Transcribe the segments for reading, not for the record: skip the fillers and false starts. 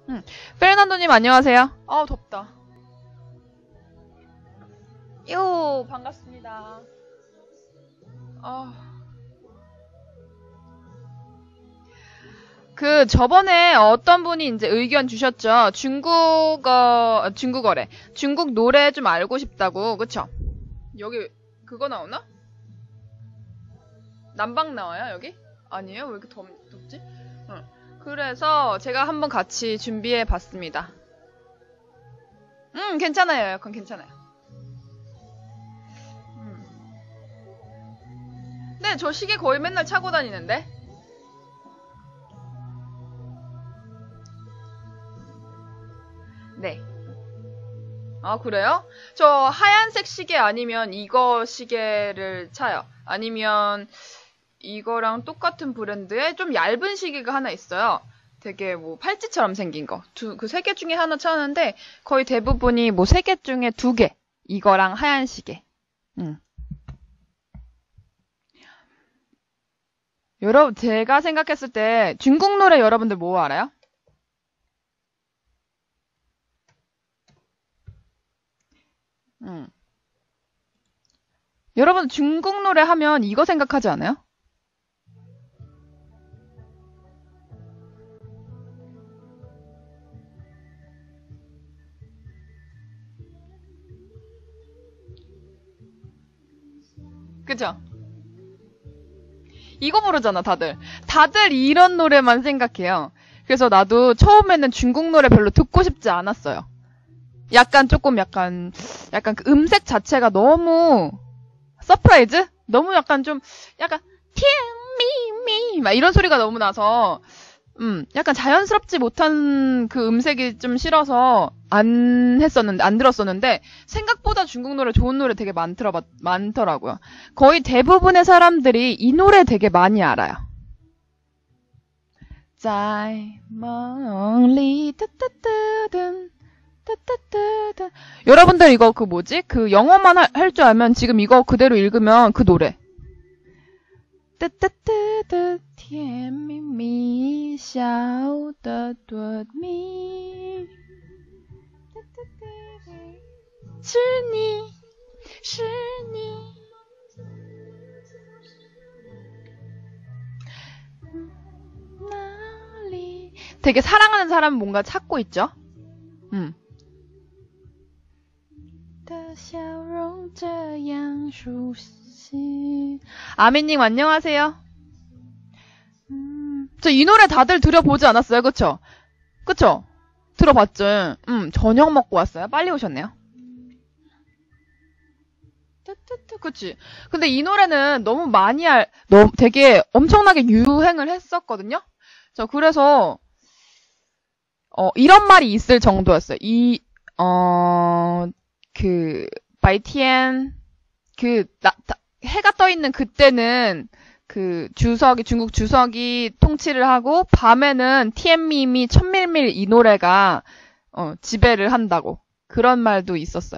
페르난도님 안녕하세요. 덥다. 요, 반갑습니다. 저번에 어떤 분이 이제 의견 주셨죠. 중국어래. 중국 노래 좀 알고 싶다고, 그쵸? 여기, 그거 나오나? 남방 나와요, 여기? 아니에요? 왜 이렇게 덥지? 응. 그래서 제가 한번 같이 준비해 봤습니다. 괜찮아요. 약간 괜찮아요. 네, 저 시계 거의 맨날 차고 다니는데? 네. 아, 그래요? 저 하얀색 시계 아니면 이거 시계를 차요. 아니면 이거랑 똑같은 브랜드의 좀 얇은 시계가 하나 있어요. 되게 뭐 팔찌처럼 생긴 거. 그 세 개 중에 하나 차는데 거의 대부분이 뭐 세 개 중에 두 개. 이거랑 하얀 시계. 여러분, 제가 생각했을 때 중국 노래 여러분들 뭐 알아요? 여러분 중국 노래 하면 이거 생각하지 않아요? 그죠? 이거 부르잖아, 다들. 다들 이런 노래만 생각해요. 그래서 나도 처음에는 중국 노래 별로 듣고 싶지 않았어요. 약간 그 음색 자체가 너무 서프라이즈? 너무 약간 티미미 막 이런 소리가 너무 나서 약간 자연스럽지 못한 그 음색이 좀 싫어서 안 들었었는데 생각보다 중국 노래 좋은 노래 되게 많더라고요. 거의 대부분의 사람들이 이 노래 되게 많이 알아요. 在梦里 따따따든 따따따다. 여러분들 이거 그 영어만 할 줄 알면 지금 이거 그대로 읽으면 그 노래. 따따따다甜蜜蜜笑得多蜜是你是你 나리 되게 사랑하는 사람 뭔가 찾고 있죠? 아미님 안녕하세요. 저 이 노래 다들 들어보지 않았어요? 그쵸? 들어봤죠? 저녁 먹고 왔어요. 빨리 오셨네요. 그치? 근데 이 노래는 너무 되게 엄청나게 유행을 했었거든요? 그래서 이런 말이 있을 정도였어요. 바이티엔, 해가 떠 있는 그때는 중국 주석이 통치를 하고, 밤에는 티엔미미 천밀밀 이 노래가, 지배를 한다고. 그런 말도 있었어요.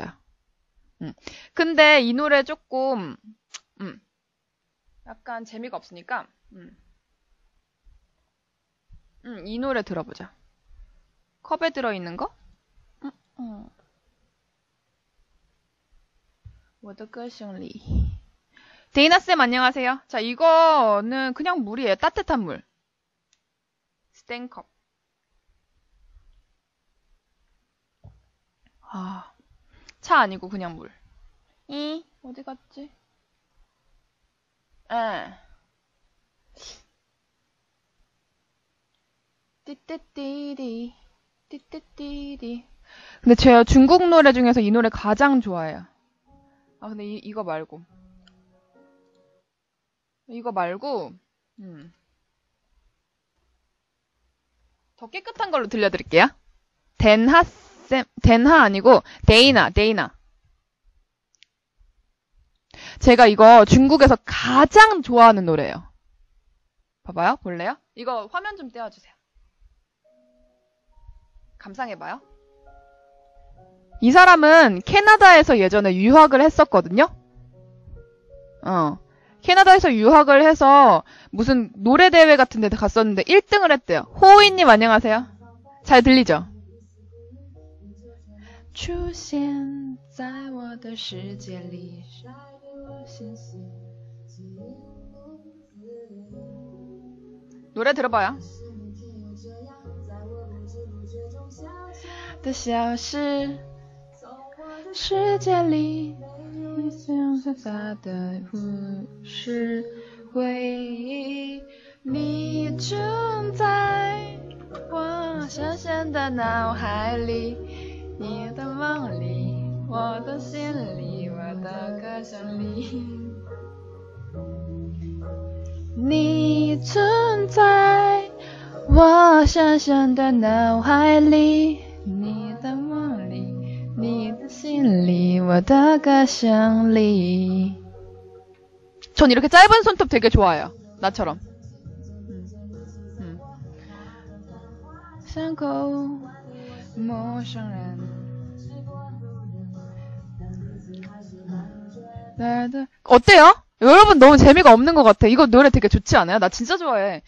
근데 이 노래 조금, 약간 재미가 없으니까, 이 노래 들어보자. 컵에 들어있는 거? 我的歌声里 데이나쌤 안녕하세요. 자, 이거는 그냥 물이에요. 따뜻한 물. 스탠컵. 차 아니고 그냥 물. 어디 갔지? 띠띠띠디 띠띠띠디. 근데 제가 중국 노래 중에서 이 노래 가장 좋아해요. 근데 이거 말고 더 깨끗한 걸로 들려드릴게요. 덴하 아니고 데이나. 제가 이거 중국에서 가장 좋아하는 노래예요. 봐봐요. 볼래요? 이거 화면 좀 떼어주세요. 감상해봐요. 이 사람은 캐나다에서 예전에 유학을 했었거든요. 캐나다에서 유학을 해서 무슨 노래대회 같은 데 갔었는데 1등을 했대요. 호우이님 안녕하세요. 잘 들리죠? 出现在我的世界里 노래 들어봐요. 的消失世界里像洒洒的不是回忆你正在我深深的脑海里你的梦里我的心里我的歌声里你存在我深深的脑海里你的梦里你的心里我的歌声里전 이렇게 짧은 손톱 되게 좋아해요. 나처럼. 伤口陌生人어때요? 여러분 너무 재미가 없는 것 같아. 이거 노래 되게 좋지 않아요? 나 진짜 좋아해.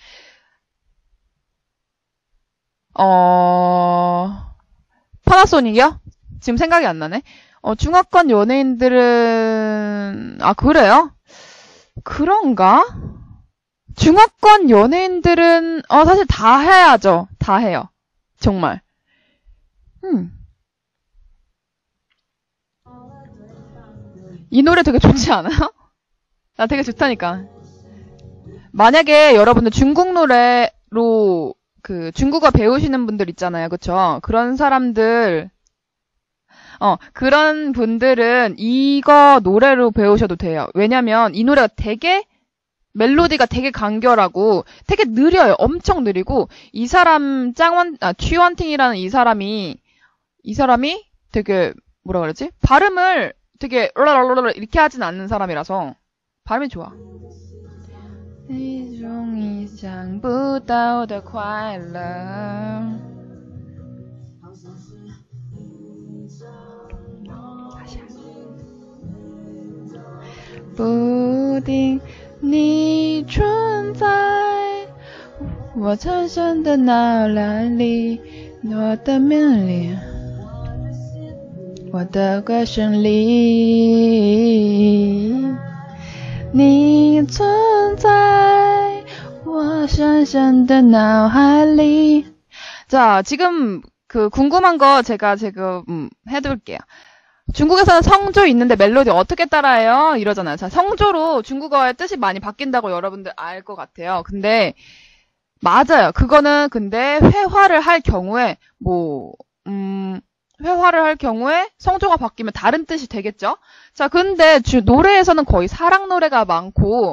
파나소닉이요? 지금 생각이 안 나네. 중화권 연예인들은 그래요? 그런가? 중화권 연예인들은 사실 다 해야죠. 다 해요. 정말. 이 노래 되게 좋지 않아요? 나 되게 좋다니까. 만약에 여러분들 중국 노래로 중국어 배우시는 분들 있잖아요. 그쵸? 그런 사람들 그런 분들은 이거 노래로 배우셔도 돼요. 왜냐면 이 노래가 되게 멜로디가 되게 간결하고 되게 느려요. 엄청 느리고 이 사람 취원팅이라는 이 사람이 되게 뭐라 그러지? 발음을 되게 이렇게 하진 않는 사람이라서 발음이 좋아. 一种意想不到的快乐不定你存在我深深的脑海里我的命里我的歌声里你存在我深深的脑海里 자, 지금 궁금한 거 제가 지금 해둘게요. 중국에서는 성조 있는데 멜로디 어떻게 따라해요? 이러잖아요. 자, 성조로 중국어의 뜻이 많이 바뀐다고 여러분들 알 것 같아요. 근데 맞아요. 그거는 근데 회화를 할 경우에 회화를 할 경우에 성조가 바뀌면 다른 뜻이 되겠죠? 자, 근데 노래에서는 거의 사랑 노래가 많고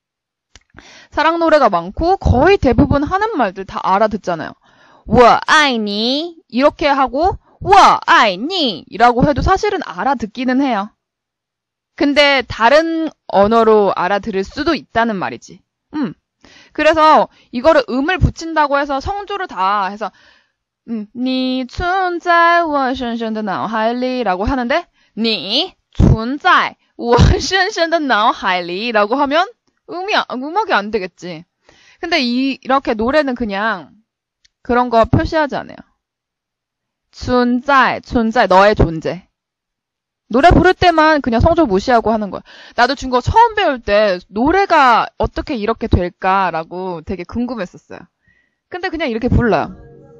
거의 대부분 하는 말들 다 알아듣잖아요. 我爱你 이렇게 하고 我爱你 이라고 해도 사실은 알아듣기는 해요. 근데 다른 언어로 알아들을 수도 있다는 말이지. 그래서 이거를 음을 붙인다고 해서 성조를 다 해서 你存在我深深的脑海里 라고 하는데 你存在我深深的脑海里 라고 하면 음악이 안 되겠지. 근데 이렇게 노래는 그냥 그런 거 표시하지 않아요. 存在 너의 존재. 노래 부를 때만 그냥 성조 무시하고 하는 거야. 나도 중국어 처음 배울 때 노래가 어떻게 이렇게 될까라고 되게 궁금했었어요. 근데 그냥 이렇게 불러요.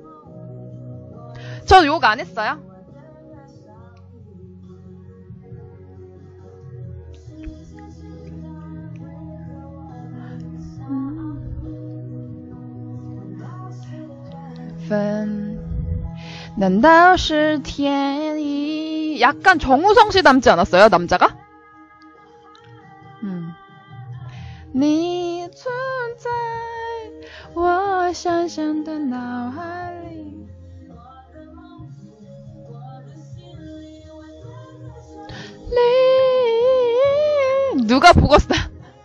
저 욕 안 했어요?难道是天意 약간 정우성 씨 닮지 않았어요? 남자가? 你存在我深深的脑海里 누가 보고 있어?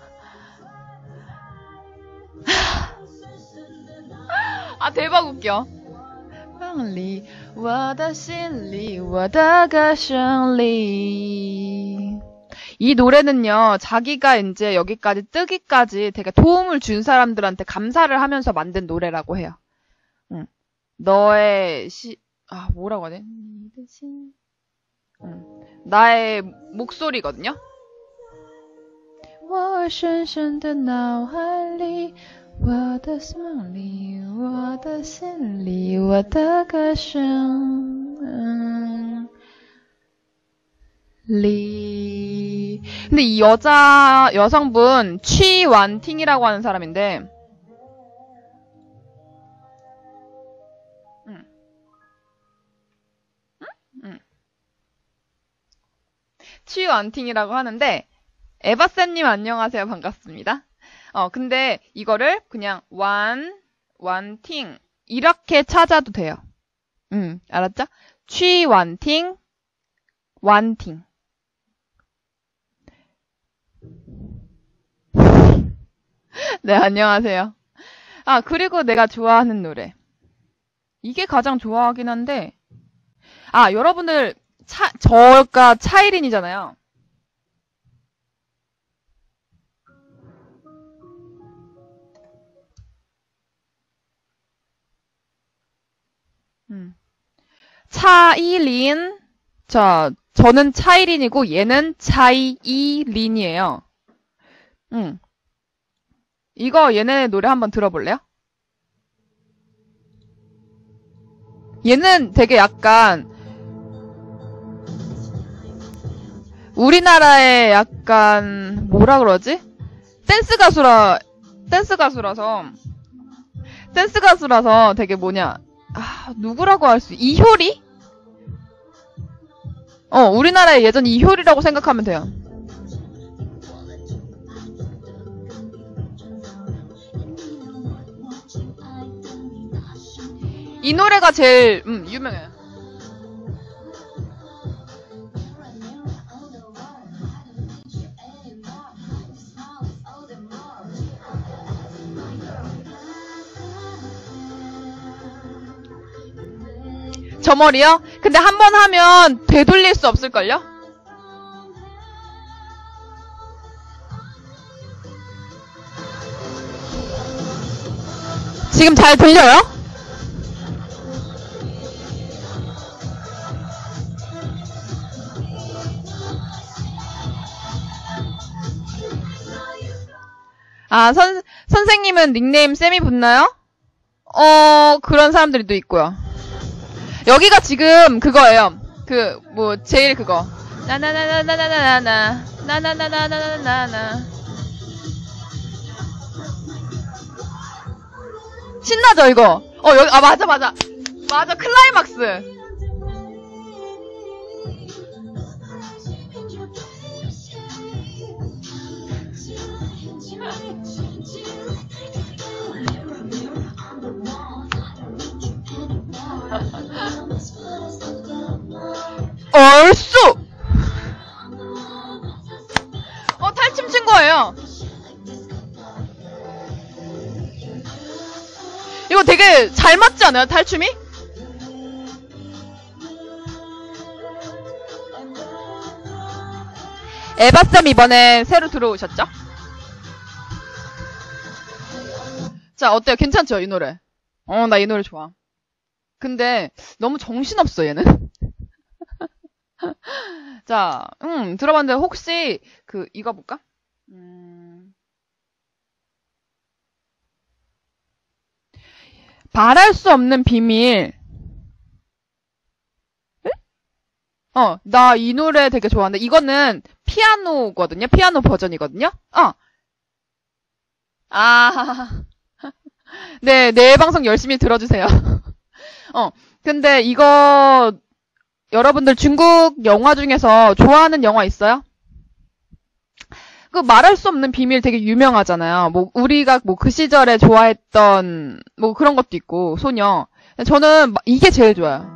대박 웃겨. 我的心里我的歌声里 이 노래는요, 자기가 이제 여기까지 뜨기까지 되게 도움을 준 사람들한테 감사를 하면서 만든 노래라고 해요. 너의 뭐라고 하지? 나의 목소리거든요? 我深深的脑海里我的梦里我的心里我的歌声리. 근데 이 여성분, 취완팅이라고 하는 사람인데, 취완팅이라고 하는데, 에바쌤님 안녕하세요. 반갑습니다. 근데 이거를 그냥 완팅, 이렇게 찾아도 돼요. 알았죠? 취완팅, 완팅. 네, 안녕하세요. 그리고 내가 좋아하는 노래. 이게 가장 좋아하긴 한데, 여러분들, 저가 차이린이잖아요. 차이린, 저는 차이린이고, 얘는 차이이린이에요. 이거 얘네 노래 한번 들어볼래요? 얘는 되게 약간 우리나라의 약간 뭐라 그러지? 댄스 가수라서 되게 뭐냐? 누구라고 할 수? 이효리? 우리나라의 예전 이효리라고 생각하면 돼요. 이 노래가 제일 유명해요. 저 머리요? 근데 한 번 하면 되돌릴 수 없을걸요? 지금 잘 들려요? 선생님은 닉네임 쌤이 붙나요? 그런 사람들이 또 있고요. 여기가 지금 그거예요. 제일 그거. 나나나나나나나나. 나나나나나나나. 신나죠, 이거? 여기, 맞아. 맞아, 클라이막스. 얼쑤! 탈춤 친 거예요. 이거 되게 잘 맞지 않아요, 탈춤이? 에바쌤 이번에 새로 들어오셨죠? 자, 어때요? 괜찮죠, 이 노래? 나 이 노래 좋아. 근데 너무 정신없어, 얘는. 자, 들어봤는데 혹시 이거 볼까? 말할 수 없는 비밀. 나 이 노래 되게 좋아하는데 이거는 피아노거든요. 피아노 버전이거든요. 네, 내 방송 열심히 들어주세요. 근데 이거 여러분들 중국 영화 중에서 좋아하는 영화 있어요? 말할 수 없는 비밀 되게 유명하잖아요. 우리가 그 시절에 좋아했던 그런 것도 있고 소녀. 저는 이게 제일 좋아요.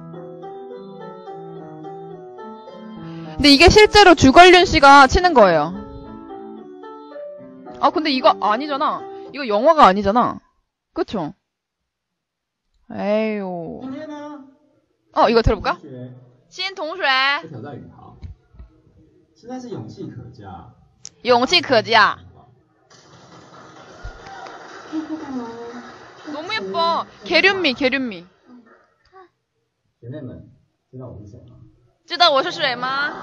근데 이게 실제로 주걸륜 씨가 치는 거예요. 근데 이거 아니잖아. 이거 영화가 아니잖아. 그쵸? 에휴. 이거 들어볼까? 新同学勇气可嘉 너무 예뻐. 계륜미 姐妹们知道我是谁吗？ 知道我是谁吗？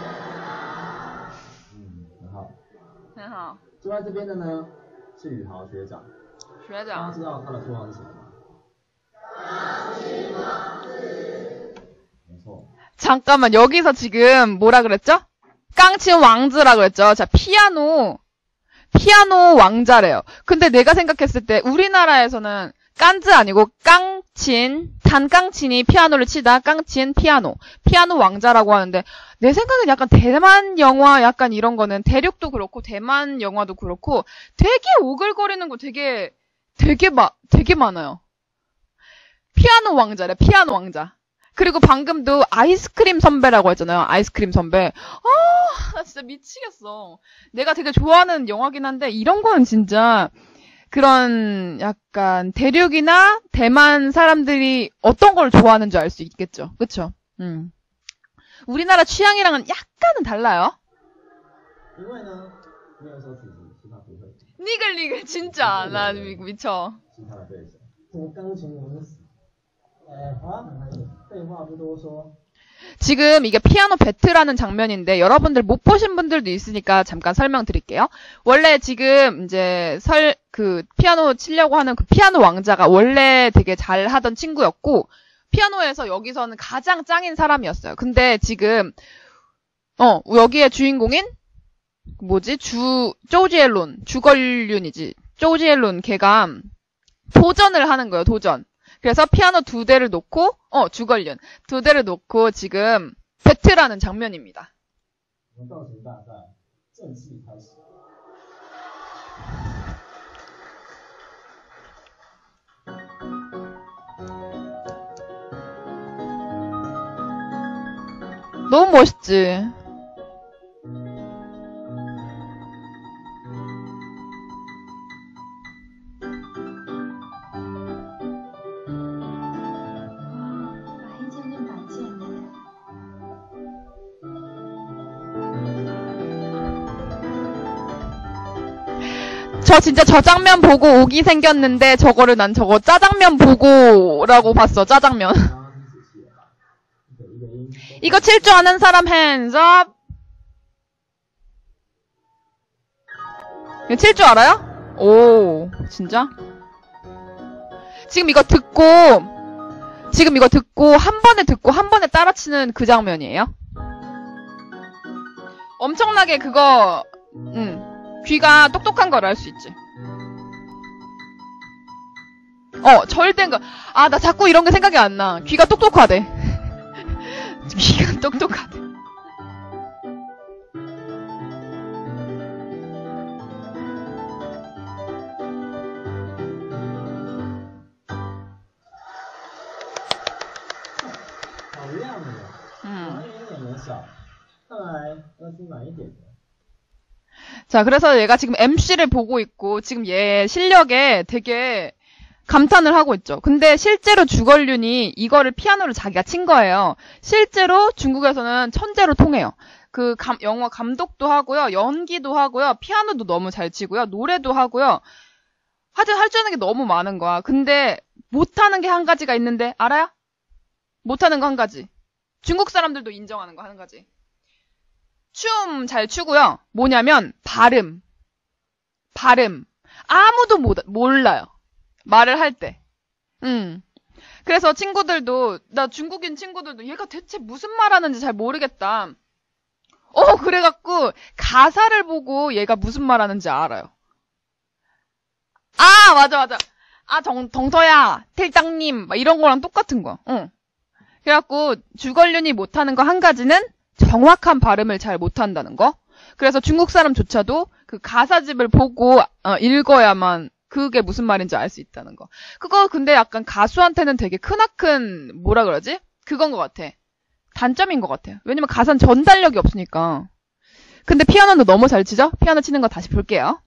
很好。 很好。 坐在这边的呢是宇豪学长。 学长。 大家知道他的绰号是什么吗？没错。 잠깐만, 여기서 지금 뭐라 그랬죠? 깡친 왕즈라 그랬죠. 자, 피아노 왕자래요. 근데 내가 생각했을 때 우리나라에서는 깐즈 아니고 단깡친이 피아노를 치다 깡친 피아노 왕자라고 하는데 내 생각엔 약간 대만 영화 약간 이런 거는 대륙도 그렇고 대만 영화도 그렇고 되게 오글거리는 거 되게 많아요. 피아노 왕자래, 피아노 왕자. 그리고 방금도 아이스크림 선배라고 했잖아요. 아이스크림 선배. 나 진짜 미치겠어. 내가 되게 좋아하는 영화긴 한데 이런 거는 진짜 그런 약간 대륙이나 대만 사람들이 어떤 걸 좋아하는지 알 수 있겠죠. 그쵸? 우리나라 취향이랑은 약간은 달라요. 니글니글 진짜 나 미쳐. 지금 이게 피아노 배틀하는 장면인데 여러분들 못 보신 분들도 있으니까 잠깐 설명드릴게요. 원래 지금 이제 피아노 치려고 하는 그 피아노 왕자가 원래 되게 잘 하던 친구였고 피아노에서 여기서는 가장 짱인 사람이었어요. 근데 지금 여기에 주인공인 조지엘론 주걸륜이지. 조지엘론 걔가 도전을 하는 거예요. 도전. 그래서 피아노 2대를 놓고 주걸륜 2대를 놓고 지금 배틀하는 장면입니다. 너무 멋있지? 저 진짜 저 장면 보고 오기 생겼는데 저거를 난 저거 짜장면 보고라고 봤어. 짜장면. 이거 칠 줄 아는 사람 hands up. 이거 칠 줄 알아요? 오, 진짜? 지금 이거 듣고 한 번에 따라치는 그 장면이에요. 엄청나게 그거 귀가 똑똑한 걸 알 수 있지. 절대인 거. 나 자꾸 이런 게 생각이 안 나. 귀가 똑똑하대. 귀가 똑똑하대. 자, 그래서 얘가 지금 MC를 보고 있고 지금 얘 실력에 되게 감탄을 하고 있죠. 근데 실제로 주걸륜이 이거를 피아노를 자기가 친 거예요. 실제로 중국에서는 천재로 통해요. 영화 감독도 하고요. 연기도 하고요. 피아노도 너무 잘 치고요. 노래도 하고요. 하여튼 할 줄 아는 게 너무 많은 거야. 근데 못하는 게 한 가지가 있는데 알아요? 못하는 거 한 가지. 중국 사람들도 인정하는 거 한 가지. 춤 잘 추고요. 뭐냐면 발음. 아무도 몰라요. 말을 할 때. 그래서 나 중국인 친구들도 얘가 대체 무슨 말 하는지 잘 모르겠다. 그래갖고 가사를 보고 얘가 무슨 말 하는지 알아요. 맞아. 덩서야, 틀장님, 막 이런 거랑 똑같은 거. 그래갖고 주걸륜이 못하는 거 한 가지는 정확한 발음을 잘 못한다는 거. 그래서 중국 사람조차도 그 가사집을 보고 읽어야만 그게 무슨 말인지 알 수 있다는 거. 그거 근데 약간 가수한테는 되게 크나큰 뭐라 그러지? 그건 것 같아. 단점인 것 같아요. 왜냐면 가사는 전달력이 없으니까. 근데 피아노는 너무 잘 치죠? 피아노 치는 거 다시 볼게요.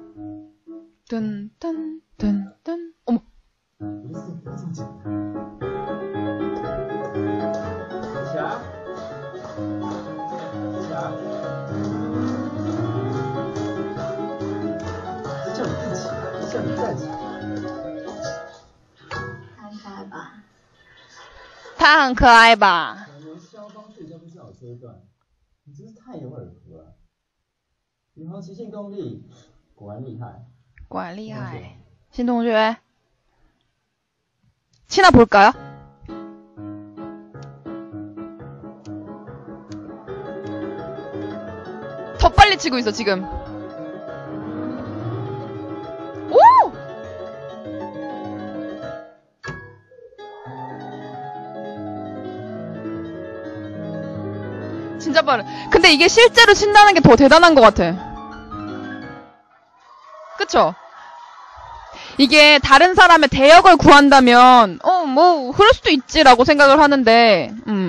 뜬. 어머. 他很可爱吧？ 连肖邦学校不知道这一段，你真是太有耳福了。宇航极限功力果然厉害。 果然厉害。신 동주에 치나 볼까요? 더 빨리 치고 있어 지금. 오! 진짜 빠르. 근데 이게 실제로 친다는 게 더 대단한 것 같아. 그쵸? 이게 다른 사람의 대역을 구한다면 뭐 그럴 수도 있지라고 생각을 하는데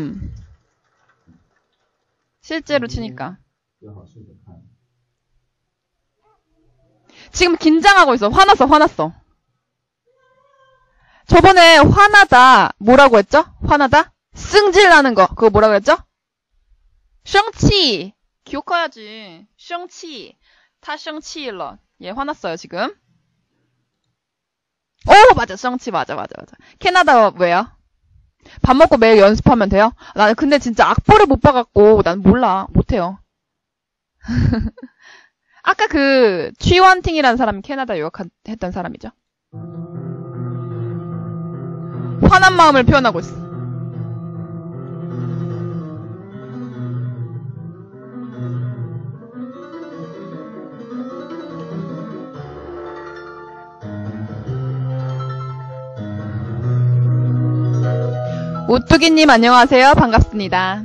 실제로 치니까 지금 긴장하고 있어. 화났어. 저번에 화나다 뭐라고 했죠? 화나다? 승질나는 거 그거 뭐라고 했죠? 生气 기억해야지. 生气他生气了. 얘 화났어요 지금. 오 맞아. 生气 맞아. 캐나다 왜요? 밥 먹고 매일 연습하면 돼요? 나는 근데 진짜 악보를 못 봐갖고 난 몰라. 못해요. 아까 그 취원팅이라는 사람이 캐나다 유학했던 사람이죠. 화난 마음을 표현하고 있어. 오뚜기님 안녕하세요. 반갑습니다.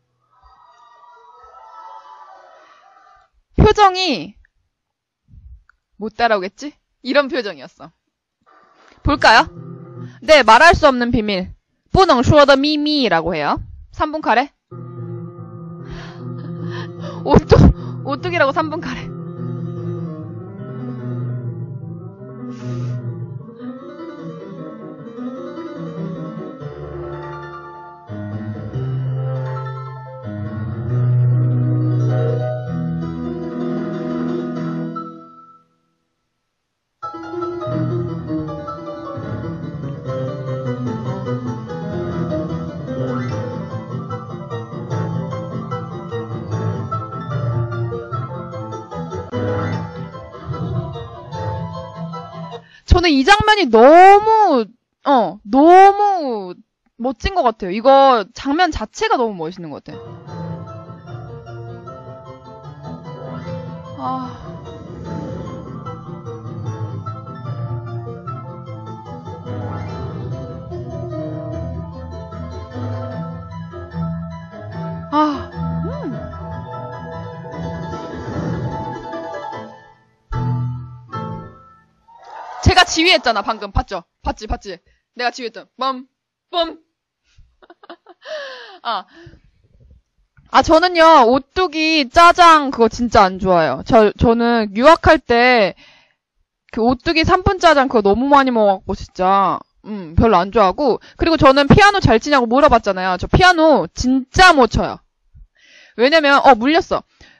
표정이 못 따라오겠지? 이런 표정이었어. 볼까요? 네, 말할 수 없는 비밀. 不能说的秘密라고 해요. 3분 카레. 오뚜기라고 3분 카레. 저는 이 장면이 너무 멋진 것 같아요. 이거 장면 자체가 너무 멋있는 것 같아요. 제가 지휘했잖아 방금. 봤죠? 봤지? 내가 지휘했던 뻔. 저는요 오뚜기 짜장 그거 진짜 안 좋아해요. 저는 유학할 때 그 오뚜기 3분 짜장 그거 너무 많이 먹어갖고 진짜 별로 안 좋아하고. 그리고 저는 피아노 잘 치냐고 물어봤잖아요. 저 피아노 진짜 못 쳐요. 왜냐면 물렸어.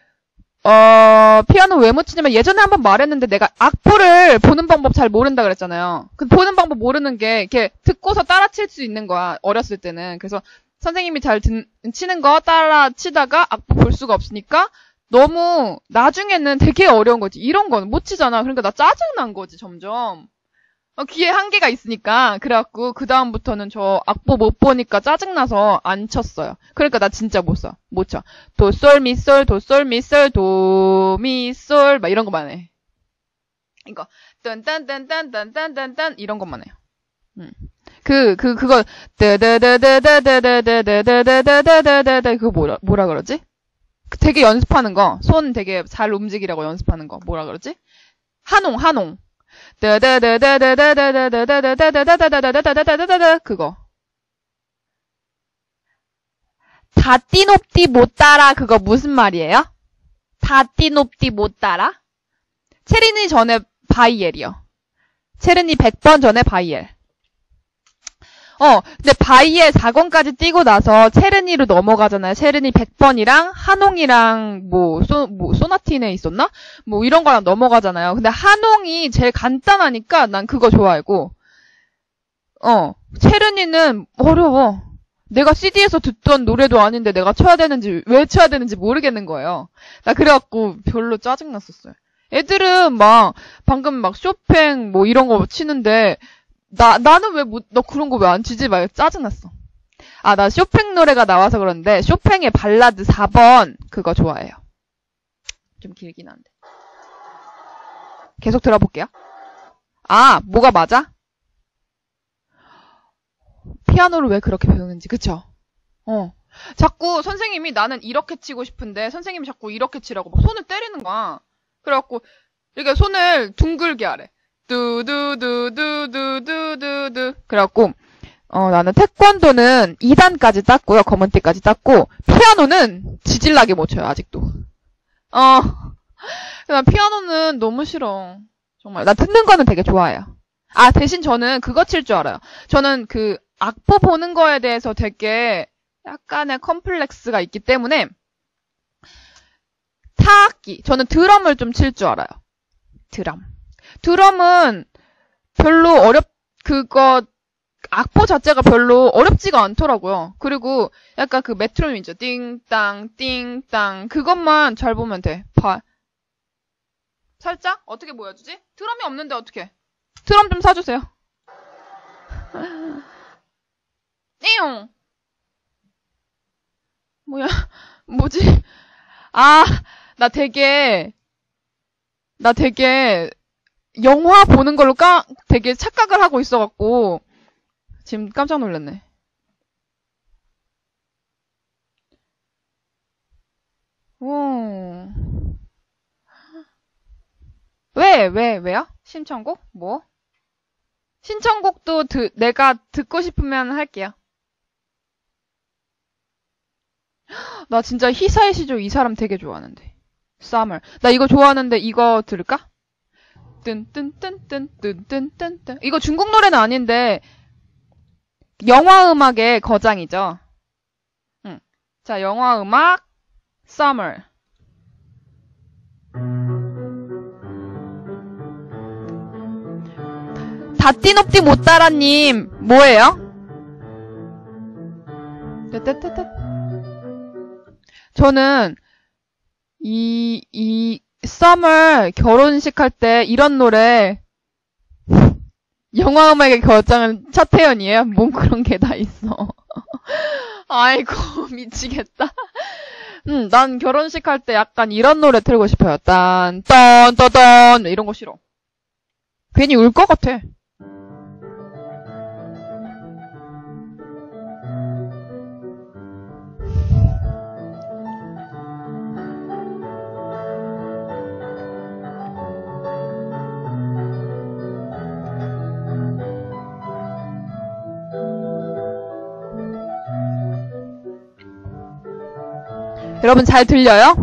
피아노 왜 못 치냐면 예전에 한번 말했는데 내가 악보를 보는 방법 잘 모른다 그랬잖아요. 그 보는 방법 모르는 게 이렇게 듣고서 따라 칠 수 있는 거야. 어렸을 때는. 그래서 선생님이 잘 치는 거 따라 치다가 악보 볼 수가 없으니까 너무 나중에는 되게 어려운 거지. 이런 거는 못 치잖아. 그러니까 나 짜증난 거지 점점. 귀에 한계가 있으니까. 그래갖고 그 다음부터는 저 악보 못 보니까 짜증나서 안 쳤어요. 그러니까 나 진짜 못 쳐. 도솔 미솔 도솔 미솔 도미솔 막 이런 것만 해. 이거 딴딴딴딴딴딴딴 이런 것만 해요. 그거 데데데데데데데데데데데데데데 그거 뭐라 그러지? 되게 연습하는 거. 손 되게 잘 움직이라고 연습하는 거. 뭐라 그러지? 한홍 그거. 다띠높띠 못 따라 그거 무슨 말이에요? 다띠높띠 못 따라? 체린이 전에 바이엘이요. 체린이 100번 전에 바이엘. 근데 바이엘 4권까지 뛰고 나서 체르니로 넘어가잖아요. 체르니 100번이랑 한홍이랑 소나티네 있었나? 이런 거랑 넘어가잖아요. 근데 한홍이 제일 간단하니까 난 그거 좋아하고, 체르니는 어려워. 내가 CD에서 듣던 노래도 아닌데 내가 쳐야 되는지, 왜 쳐야 되는지 모르겠는 거예요. 나 그래갖고 별로 짜증났었어요. 애들은 막, 방금 막 쇼팽 뭐 이런 거 치는데, 나는 왜 너 그런 거 왜 안 치지? 막 짜증났어. 아, 나 쇼팽 노래가 나와서 그런데, 쇼팽의 발라드 4번, 그거 좋아해요. 좀 길긴 한데. 계속 들어볼게요. 아, 뭐가 맞아? 피아노를 왜 그렇게 배우는지, 그쵸? 자꾸 선생님이 나는 이렇게 치고 싶은데, 선생님이 자꾸 이렇게 치라고 막 손을 때리는 거야. 그래갖고, 이렇게 손을 둥글게 하래. 두두두두두두두. 그래갖고, 나는 태권도는 2단까지 땄고요. 검은띠까지 땄고, 피아노는 지질나게 못 쳐요, 아직도. 난 피아노는 너무 싫어. 정말. 나 듣는 거는 되게 좋아해요. 아, 대신 저는 그거 칠 줄 알아요. 저는 그 악보 보는 거에 대해서 되게 약간의 컴플렉스가 있기 때문에 타악기. 저는 드럼을 좀 칠 줄 알아요. 드럼은 별로 그거 악보 자체가 별로 어렵지가 않더라고요. 그리고 약간 그 메트로놈 있죠. 띵땅 띵땅 그것만 잘 보면 돼. 살짝? 어떻게 보여주지? 드럼이 없는데 어떻게? 드럼 좀 사주세요. 띠용. 뭐야? 뭐지? 아, 나 되게 영화 보는 걸로 되게 착각을 하고 있어갖고 지금 깜짝 놀랐네. 오. 왜요? 신청곡? 뭐? 신청곡도 내가 듣고 싶으면 할게요. 나 진짜 희사의 시조 이 사람 되게 좋아하는데. Summer. 나 이거 좋아하는데 이거 들을까? 뜬뜬뜬뜬뜬뜬뜬뜬. 이거 중국 노래는 아닌데 영화 음악의 거장이죠. 응. 자, 영화 음악 Summer. 다띠높띠 못따라님 뭐예요? 저는 이 Summer 결혼식 할 때 이런 노래 영화음악의 거장은 차태현이에요? 뭔 그런 게 다 있어. 아이고 미치겠다. 난 결혼식 할 때 약간 이런 노래 틀고 싶어요. 딴 이런 거 싫어. 괜히 울 것 같아. 여러분 잘 들려요?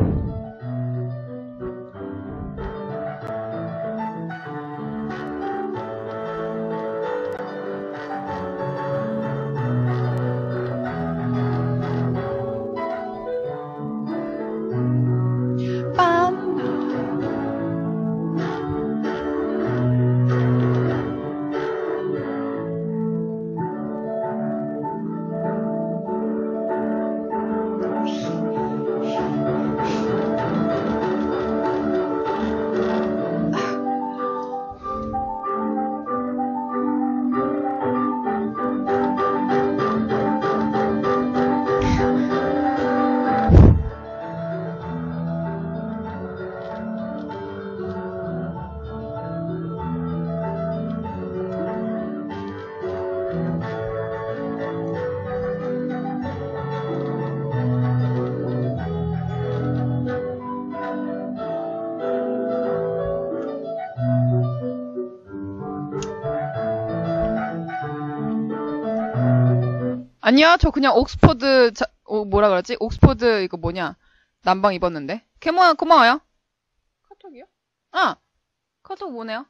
아니요, 저 그냥 옥스퍼드, 뭐라 그러지? 옥스퍼드, 이거 뭐냐? 남방 입었는데. 고마워요. 카톡이요? 아! 카톡 뭐네요?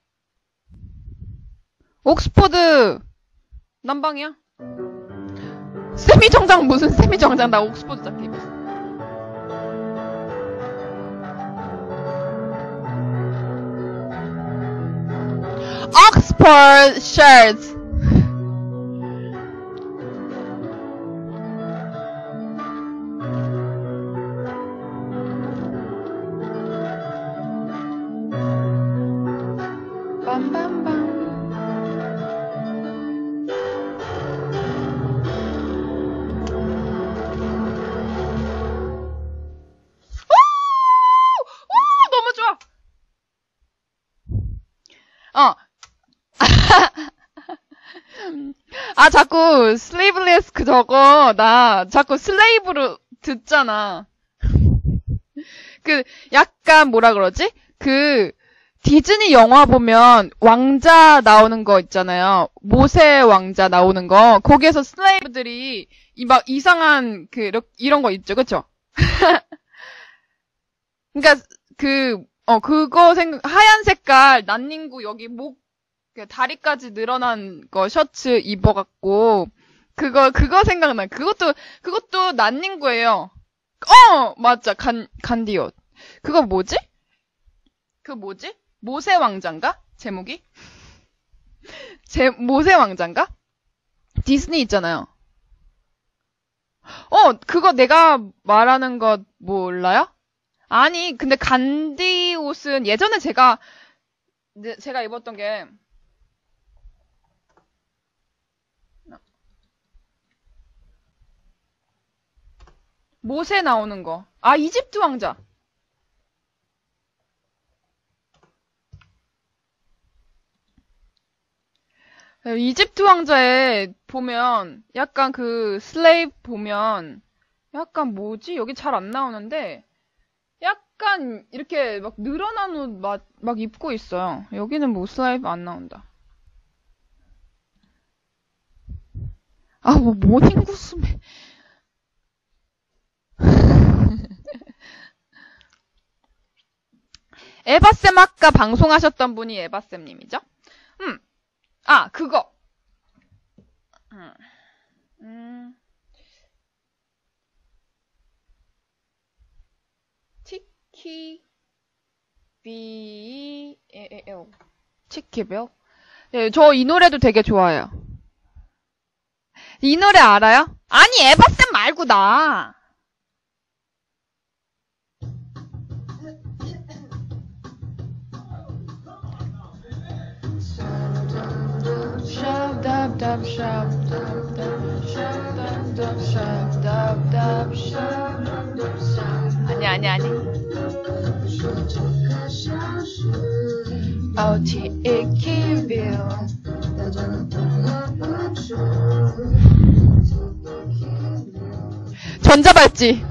옥스퍼드, 남방이야. 세미정장, 무슨 세미정장? 나 옥스퍼드 자켓 입었어. Oxford shirts. 아, 자꾸 슬레이블레스 저거 나 자꾸 슬레이브로 듣잖아. 그 약간 뭐라 그러지? 그 디즈니 영화 보면 왕자 나오는 거 있잖아요. 모세 왕자 나오는 거. 거기에서 슬레이브들이 막 이상한 이런 거 있죠. 그쵸? 그러니까 그거 하얀 색깔 난닝구 여기 목 다리까지 늘어난 거 셔츠 입어갖고 그거 생각나. 그것도 난닝구예요. 맞아. 간디옷. 그거 뭐지? 모세 왕자인가? 제목이? 모세 왕자인가? 디즈니 있잖아요. 그거 내가 말하는 거 몰라요? 아니, 근데 간디 옷은 예전에 제가 입었던 게 모세 나오는 거. 아, 이집트 왕자. 이집트 왕자에 보면 약간 슬레이브 보면 약간 뭐지? 여기 잘 안 나오는데 약간 이렇게 막 늘어난 옷 막 입고 있어요. 여기는 뭐 슬레이브 안 나온다. 아, 뭐 모닝구스메. 에바쌤 아까 방송하셨던 분이 에바쌤님이죠? 아, 그거. 치키벨? 네, 저 이 노래도 되게 좋아해요. 이 노래 알아요? 아니, 에바쌤 말고 나. 아니. 전자발찌.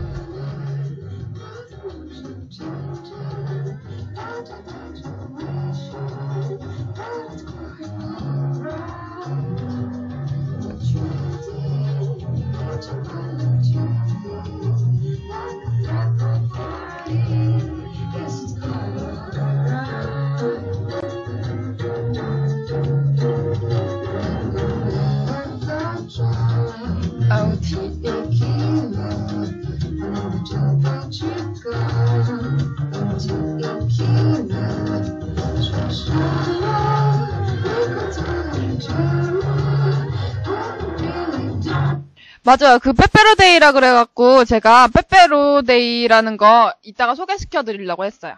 맞아요. 그 빼빼로데이라 그래갖고 제가 빼빼로데이라는 거 이따가 소개시켜 드리려고 했어요.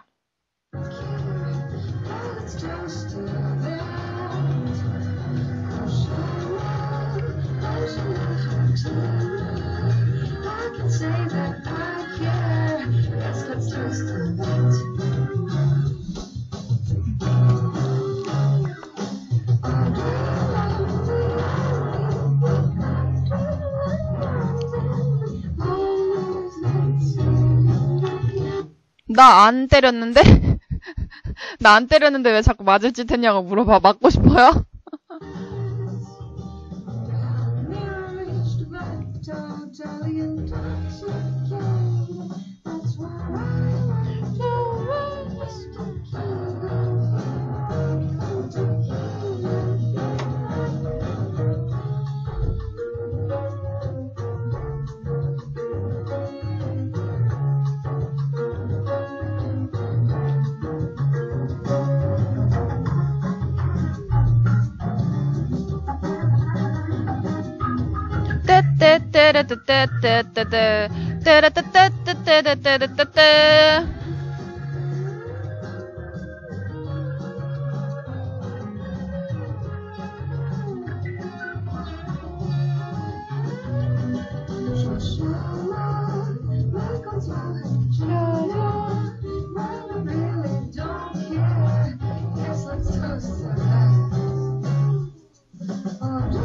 나 안 때렸는데? 나 안 때렸는데 왜 자꾸 맞을 짓 했냐고 물어봐. 맞고 싶어요?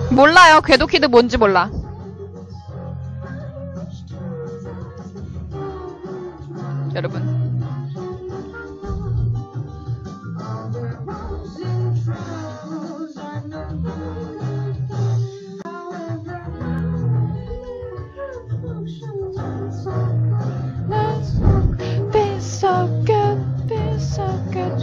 몰라요. 궤도키드 뭔지 몰라. 여러분. Be so good, be so good.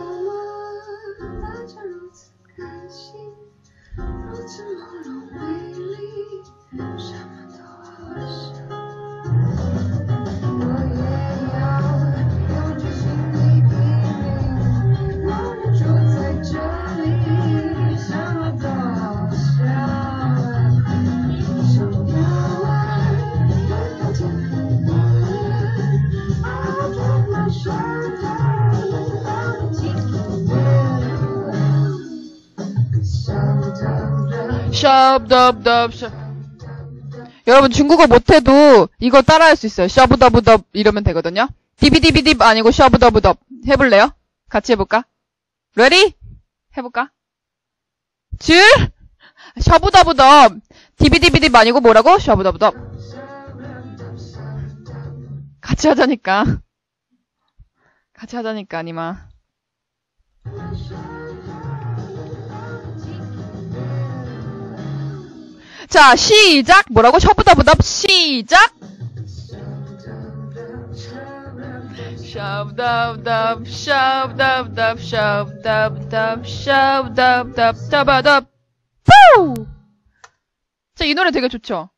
샵덥덥. 여러분 중국어 못해도 이거 따라할 수 있어요. 샤브더브덥 이러면 되거든요. 디비디비딥 아니고 샤브더브덥. 해볼래요? 같이 해볼까? 레디? 해볼까? 줄? 샤브더브덥. 디비디비딥 아니고 뭐라고? 샤브더브덥. 같이 하자니까. 같이 하자니까 니마. 자, 시작! 뭐라고? 셔부더부덥 시작! 셔부더부덥 셔부더부덥 셔부더부덥 셔부더부덥 더버덥 푸! 자, 이 노래 되게 좋죠?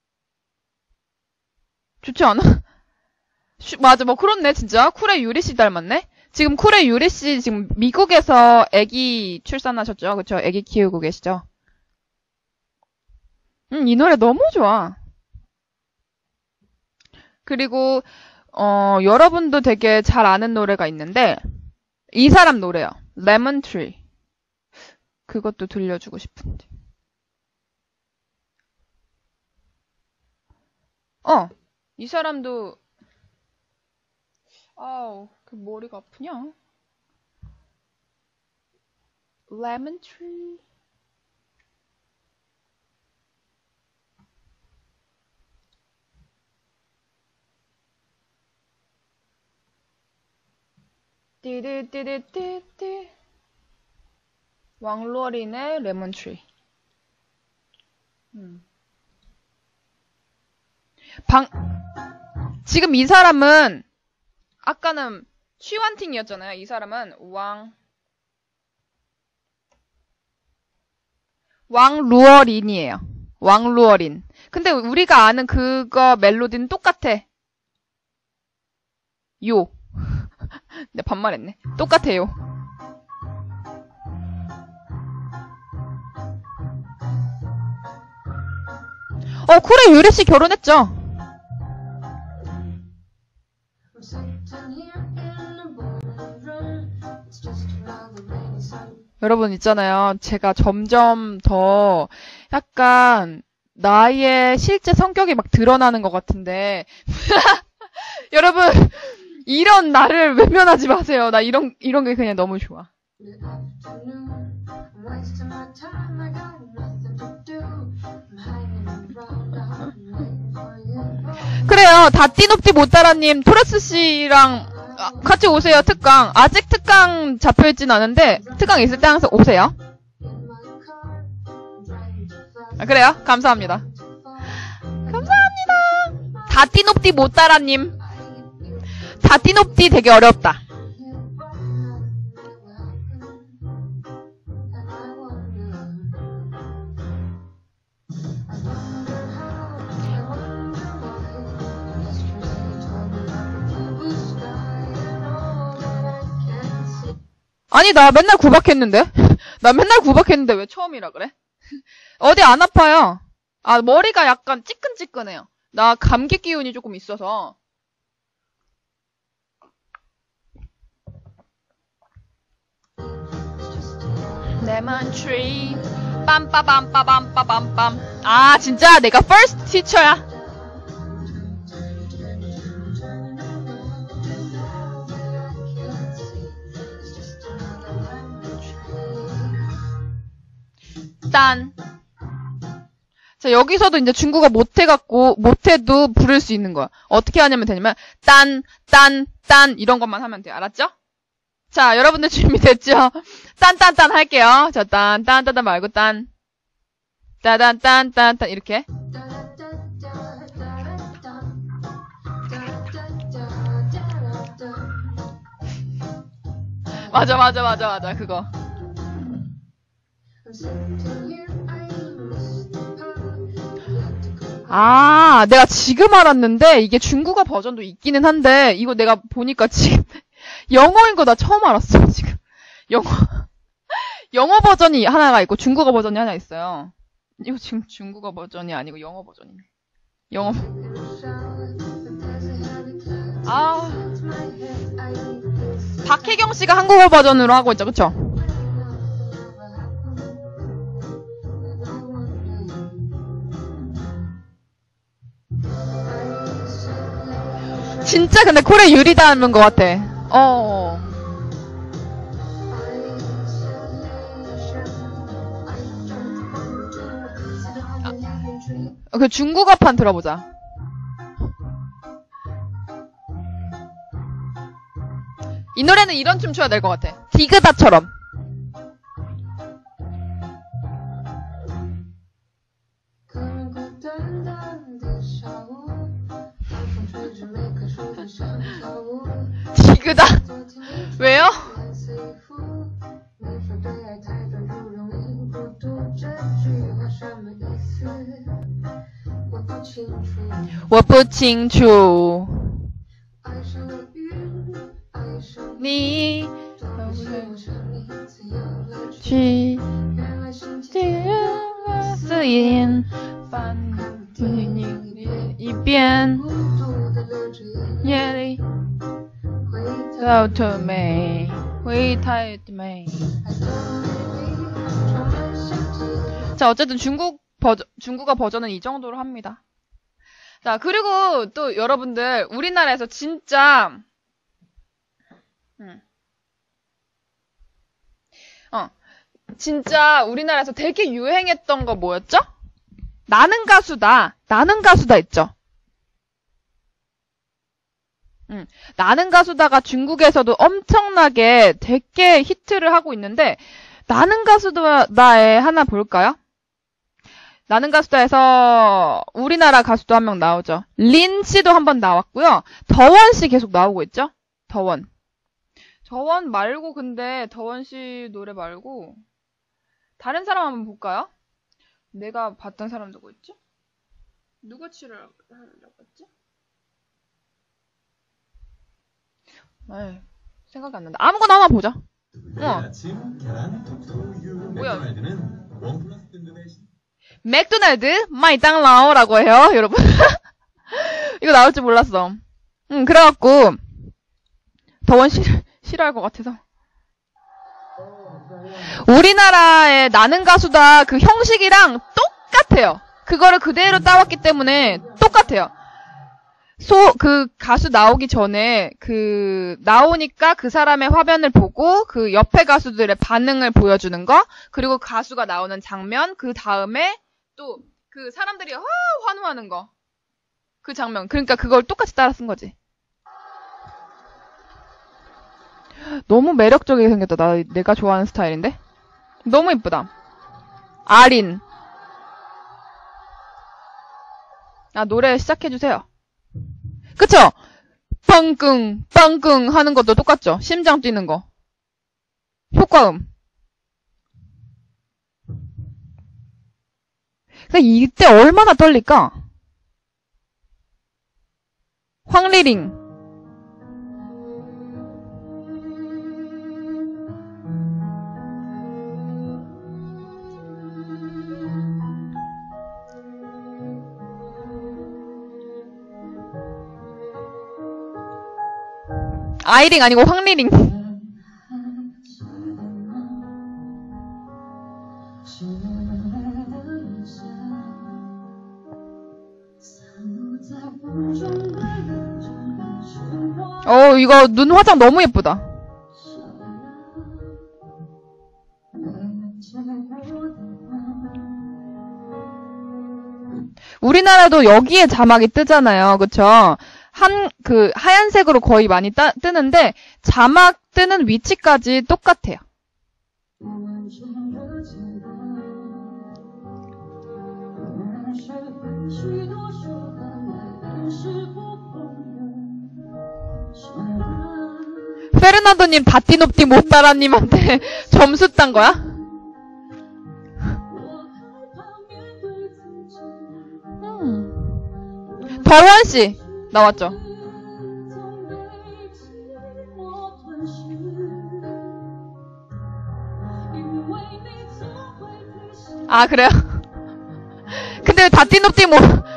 좋지 않아? 맞아, 뭐 그렇네 진짜. 쿨의 유리씨 닮았네? 지금 쿨의 유리씨 지금 미국에서 애기 출산하셨죠? 그쵸? 애기 키우고 계시죠? 이 노래 너무 좋아. 그리고 여러분도 되게 잘 아는 노래가 있는데 이 사람 노래요. Lemon Tree. 그것도 들려주고 싶은데. 이 사람도 아우, 그 머리가 아프냐? Lemon Tree. 띠디띠디띠띠. 왕로린의 레몬트리. 지금 이 사람은 아까는 쉬완팅이었잖아요. 이 사람은 왕루어린이에요. 왕루어린. 근데 우리가 아는 그거 멜로디는 똑같아. 요. 내 반말했네. 똑같아요. 쿨의 유리씨 결혼했죠? 여러분 있잖아요. 제가 점점 더 약간 나의 실제 성격이 막 드러나는 것 같은데 여러분 이런 나를 외면하지 마세요. 나 이런 게 그냥 너무 좋아. 그래요. 다띠높디 못따라님 토레스 씨랑 같이 오세요. 특강. 아직 특강 잡혀있진 않은데 특강 있을 때 항상 오세요. 그래요? 감사합니다. 감사합니다. 다띠높디 못따라님. 다띠높디 되게 어렵다. 아니 나 맨날 구박했는데? 나 맨날 구박했는데 왜 처음이라 그래? 어디 안 아파요. 아 머리가 약간 찌끈찌끈해요. 나 감기 기운이 조금 있어서. 레몬 트리 빰빠밤빠밤빠밤빰. 아 진짜 내가 first teacher야. 딴 자, 여기서도 이제 중국어 못해도 부를 수 있는 거야. 어떻게 하냐면 되냐면, 딴, 이런 것만 하면 돼요. 알았죠? 자, 여러분들 준비됐죠? 딴 할게요. 자, 딴 말고 딴. 딴, 이렇게. 맞아, 그거. 아, 내가 지금 알았는데, 이게 중국어 버전도 있기는 한데, 이거 내가 보니까 지금, 영어인 거 나 처음 알았어, 지금. 영어 버전이 하나가 있고, 중국어 버전이 하나 있어요. 이거 지금 중국어 버전이 아니고, 영어 버전이네. 박혜경 씨가 한국어 버전으로 하고 있죠, 그쵸? 진짜 근데 코레 유리 닮은 것 같아. 그 중국어판 들어보자. 이 노래는 이런 춤 춰야 될 것 같아. 디그다처럼. 디그다. 왜요?我不清楚你去字音翻一遍夜里到特美会太美 자, 어쨌든 중국어 버전은 이 정도로 합니다. 자, 그리고 또 여러분들 우리나라에서 진짜 진짜 우리나라에서 되게 유행했던 거 뭐였죠? 나는 가수다 있죠? 나는 가수다가 중국에서도 엄청나게 되게 히트를 하고 있는데, 나는 가수다에 하나 볼까요? 나는 가수다에서 우리나라 가수도 한 명 나오죠. 린 씨도 한번 나왔고요. 더원 씨 계속 나오고 있죠? 더원 말고 근데 더원 씨 노래 말고 다른 사람 한번 볼까요? 내가 봤던 사람 누구 있지? 누가 치를 하려고 했지? 생각이 안 난다. 아무거나 하나 보자. 뭐야? 맥도날드 마이땅라오라고 해요, 여러분. 이거 나올 줄 몰랐어. 그래갖고 더원 싫어할 것 같아서. 우리나라의 나는 가수다 그 형식이랑 똑같아요. 그거를 그대로 따왔기 때문에 똑같아요. 그 가수 나오기 전에 나오니까 그 사람의 화면을 보고 그 옆에 가수들의 반응을 보여주는 거, 그리고 가수가 나오는 장면, 그 다음에 또 그 사람들이 환호하는 거, 그 장면. 그러니까 그걸 똑같이 따라 쓴 거지. 너무 매력적이게 생겼다. 내가 좋아하는 스타일인데? 너무 이쁘다. 아린. 노래 시작해주세요. 그쵸? 빵끙 하는 것도 똑같죠? 심장 뛰는 거. 효과음. 근데 이때 얼마나 떨릴까? 황리링. 아이링 아니고 황리링. 이거 눈 화장 너무 예쁘다. 우리나라도 여기에 자막이 뜨잖아요. 그쵸? 하얀색으로 거의 많이 뜨는데, 자막 뜨는 위치까지 똑같아요. 페르난도님 다띠노띠 못따라님한테 점수 딴 거야? 벌원씨 나왔죠? 아 그래요? 근데 다띠노띠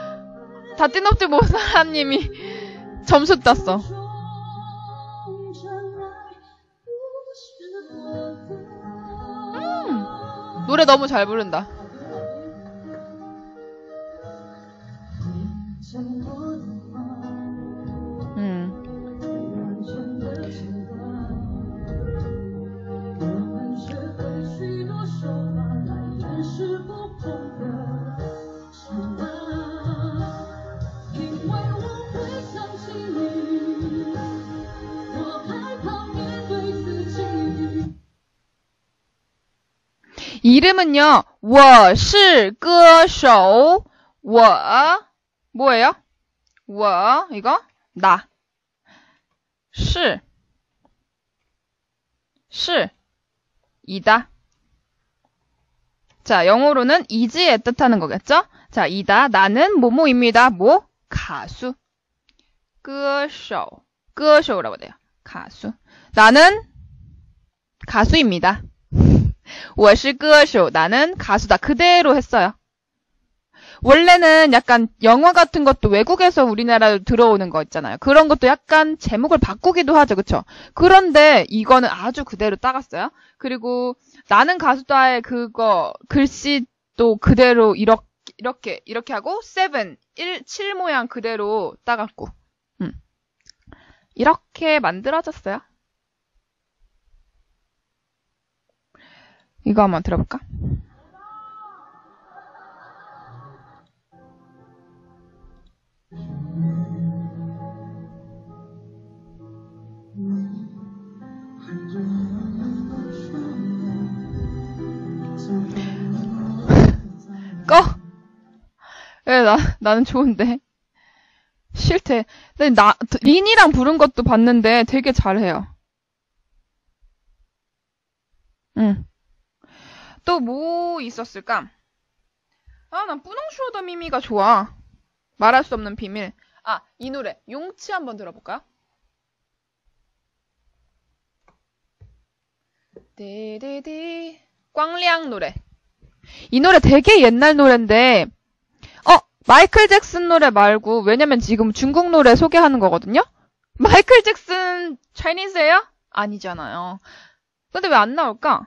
못따라님이 점수 땄어. 노래 너무 잘 부른다. 이름은요, 我是歌手, 我 뭐예요? 我 이거 나, 是 이다. 자, 영어로는 is의 뜻하는 거겠죠? 자, 이다. 나는 뭐뭐입니다. 뭐? 가수. 歌手, 歌手라고 돼요. 가수. 나는 가수입니다. 我是歌手, 나는 가수다. 그대로 했어요. 원래는 약간 영화 같은 것도 외국에서 우리나라로 들어오는 거 있잖아요. 그런 것도 약간 제목을 바꾸기도 하죠. 그쵸? 그런데 이거는 아주 그대로 따갔어요. 그리고 나는 가수다의 그거 글씨도 그대로 이렇게 하고 7 모양 그대로 따갔고 이렇게 만들어졌어요. 이거 한번 들어볼까? 꺼! 왜 나는 좋은데. 싫대. 근데 린이랑 부른 것도 봤는데 되게 잘해요. 또 뭐 있었을까? 난 뿌농슈어더 미미가 좋아. 말할 수 없는 비밀. 아, 이 노래. 용치 한번 들어볼까요? 데데데 꽝량 노래. 이 노래 되게 옛날 노래인데 마이클 잭슨 노래 말고 왜냐면 지금 중국 노래 소개하는 거거든요? 마이클 잭슨 차이니즈예요? 아니잖아요. 근데 왜 안 나올까?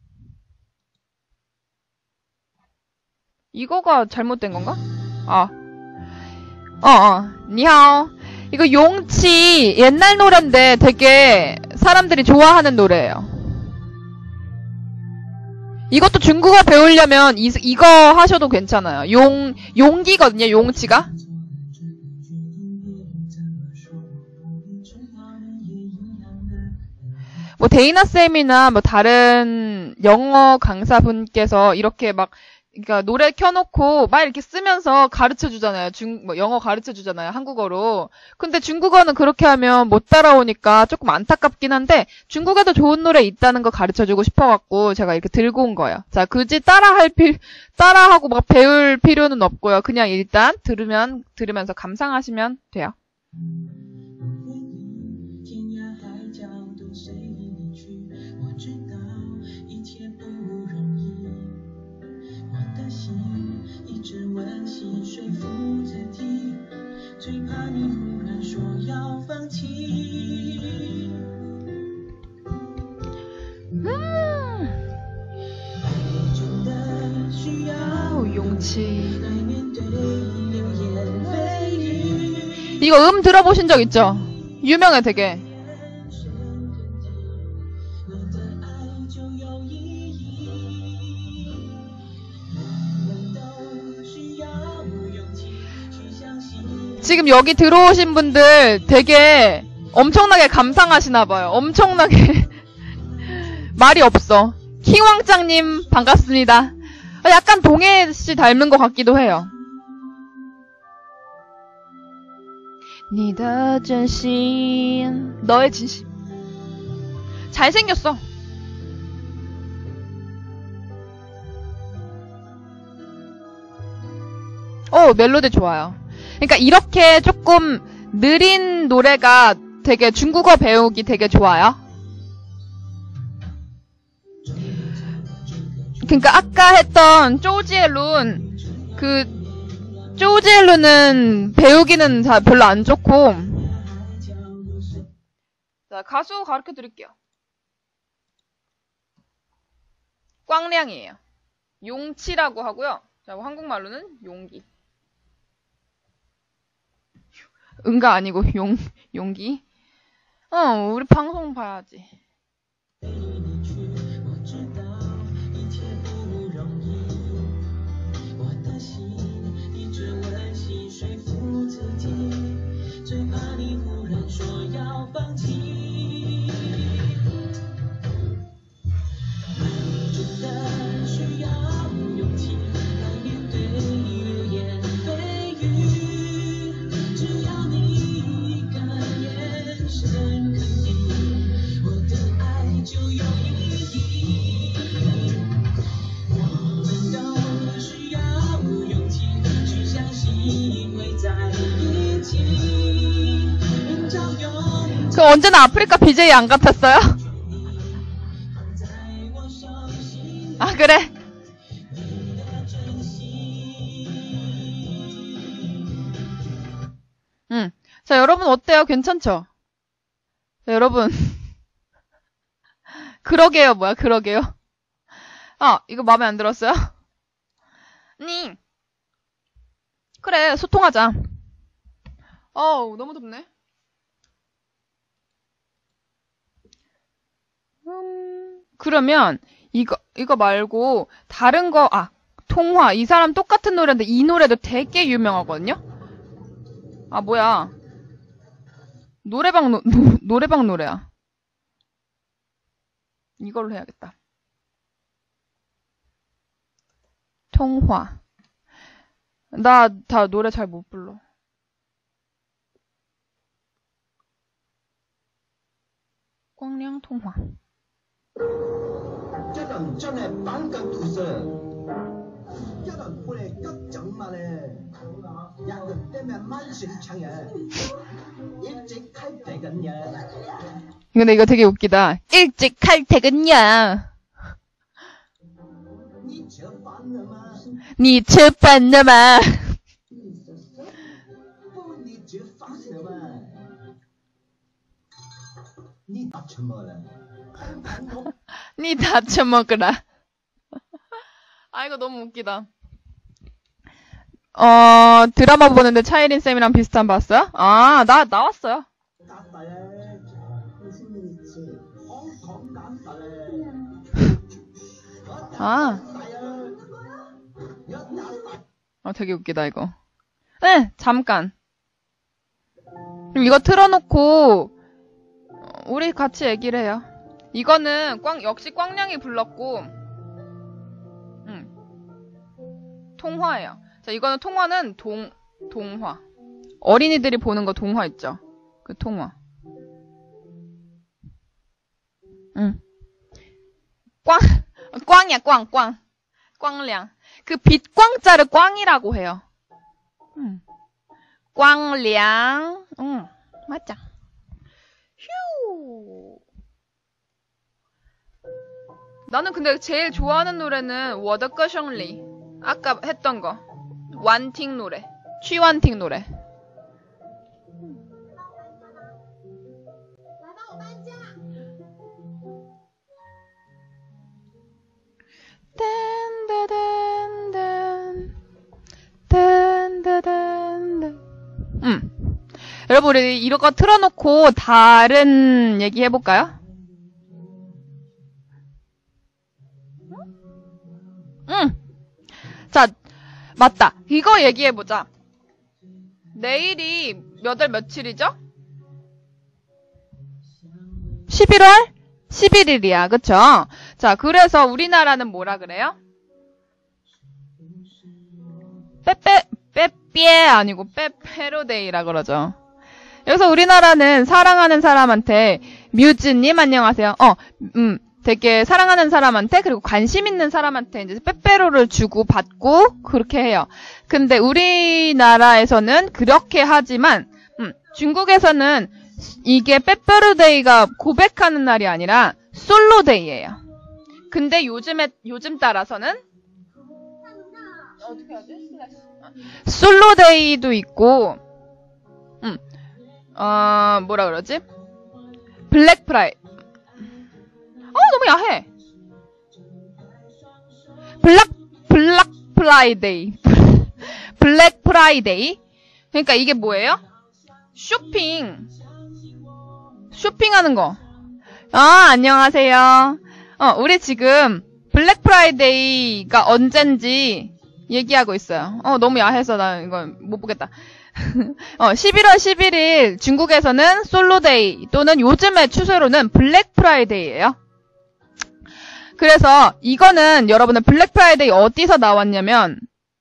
이거가 잘못된 건가? 니하오. 이거 용치 옛날 노래인데 되게 사람들이 좋아하는 노래예요. 이것도 중국어 배우려면 이거 하셔도 괜찮아요. 용기거든요, 용치가. 뭐 데이나쌤이나 뭐 다른 영어 강사분께서 이렇게 막 그러니까 노래 켜놓고 막 이렇게 쓰면서 가르쳐 주잖아요. 영어 가르쳐 주잖아요. 한국어로. 근데 중국어는 그렇게 하면 못 따라오니까 조금 안타깝긴 한데 중국에도 좋은 노래 있다는 거 가르쳐 주고 싶어갖고 제가 이렇게 들고 온 거예요. 자, 굳이 따라하고 막 배울 필요는 없고요. 그냥 일단 들으면서 감상하시면 돼요. 용치. 이거 들어보신 적 있죠? 유명해 되게. 지금 여기 들어오신 분들 되게 엄청나게 감상하시나봐요. 엄청나게 말이 없어. 킹왕짱님 반갑습니다. 약간 동해씨 닮은 것 같기도 해요. 你的真心 너의 진심. 잘생겼어. 멜로디 좋아요. 그러니까 이렇게 조금 느린 노래가 되게 중국어 배우기 되게 좋아요. 그러니까 아까 했던 쪼지엘룬 쪼지엘룬은 배우기는 별로 안 좋고. 자, 가수 가르쳐 드릴게요. 꽝량이에요. 용치라고 하고요. 자, 한국말로는 용기. 은가 아니고 용기. 우리 방송 봐야지. 그 언제나 아프리카 BJ 안 같았어요? 아, 그래? 자, 여러분 어때요? 괜찮죠? 자, 여러분. 그러게요, 뭐야, 그러게요. 아, 이거 마음에 안 들었어요? 그래, 소통하자. 너무 덥네. 그러면 이거 말고 다른 거, 통화. 이 사람 똑같은 노래인데 이 노래도 되게 유명하거든요? 뭐야. 노래방 노래야. 이걸로 해야겠다. 통화. 나 다 노래 잘 못 불러. 꽝량 통화. 这人真係板緊肚食，一人過嚟急整嘛咧，日日때문에 만심 창에 일찍 칼퇴근이야. 근데 이거 되게 웃기다. 일찍 칼퇴근이야. 你吃饭了吗? 니 다쳐 먹으라. 이거 너무 웃기다. 드라마 보는데 차이린 쌤이랑 비슷한 봤어요? 나 나왔어요. 되게 웃기다, 이거. 네, 잠깐. 그럼 이거 틀어놓고, 우리 같이 얘기를 해요. 이거는 역시 꽝량이 불렀고, 통화예요. 자, 이거는 통화는 동화. 어린이들이 보는 거 동화 있죠? 그 통화. 꽝이야, 꽝. 꽝량. 그 빛광자를 꽝이라고 해요. 꽝량. 맞아. 휴. 나는 근데 제일 좋아하는 노래는 워더꺼셩리. 아까 했던 거. 완팅 노래. 취완팅 노래. 여러분, 우리 이거 틀어놓고 다른 얘기 해볼까요? 자, 맞다. 이거 얘기해보자. 내일이 몇 월 며칠이죠? 11월 11일이야. 그쵸? 자, 그래서 우리나라는 뭐라 그래요? 빼삐에 아니고 빼페로데이라 그러죠. 여기서 우리나라는 사랑하는 사람한테 뮤즈님 안녕하세요. 되게 사랑하는 사람한테 그리고 관심 있는 사람한테 이제 빼빼로를 주고 받고 그렇게 해요. 근데 우리나라에서는 그렇게 하지만 중국에서는 이게 빼빼로데이가 고백하는 날이 아니라 솔로데이예요. 근데 요즘 따라서는 어떻게 하지? 솔로데이도 있고 뭐라 그러지? 너무 야해. 블랙 프라이데이. 블랙 프라이데이. 그러니까 이게 뭐예요? 쇼핑하는 거. 안녕하세요. 우리 지금 블랙 프라이데이가 언젠지 얘기하고 있어요. 너무 야해서 나 이거 못 보겠다. 11월 11일 중국에서는 솔로데이 또는 요즘의 추세로는 블랙 프라이데이예요. 그래서 이거는 여러분은 블랙 프라이데이 어디서 나왔냐면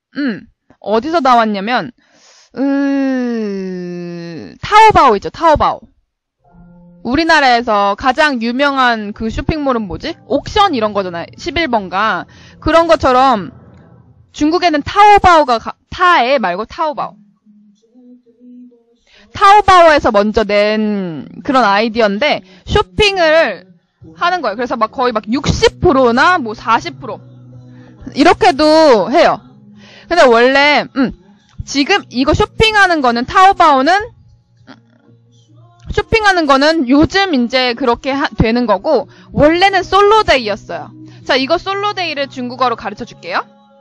타오바오 있죠. 타오바오. 우리나라에서 가장 유명한 그 쇼핑몰은 뭐지? 옥션 이런 거잖아요. 11번가. 그런 것처럼 중국에는 타오바오가 타에 말고 타오바오. 타오바오에서 먼저 낸 그런 아이디어인데 쇼핑을 하는 거예요. 그래서 막 거의 막 60%나 뭐 40% 이렇게도 해요. 근데 원래 지금 이거 쇼핑하는 거는 요즘 이제 그렇게 되는 거고 원래는 솔로데이였어요. 자, 이거 솔로데이를 중국어로 가르쳐 줄게요.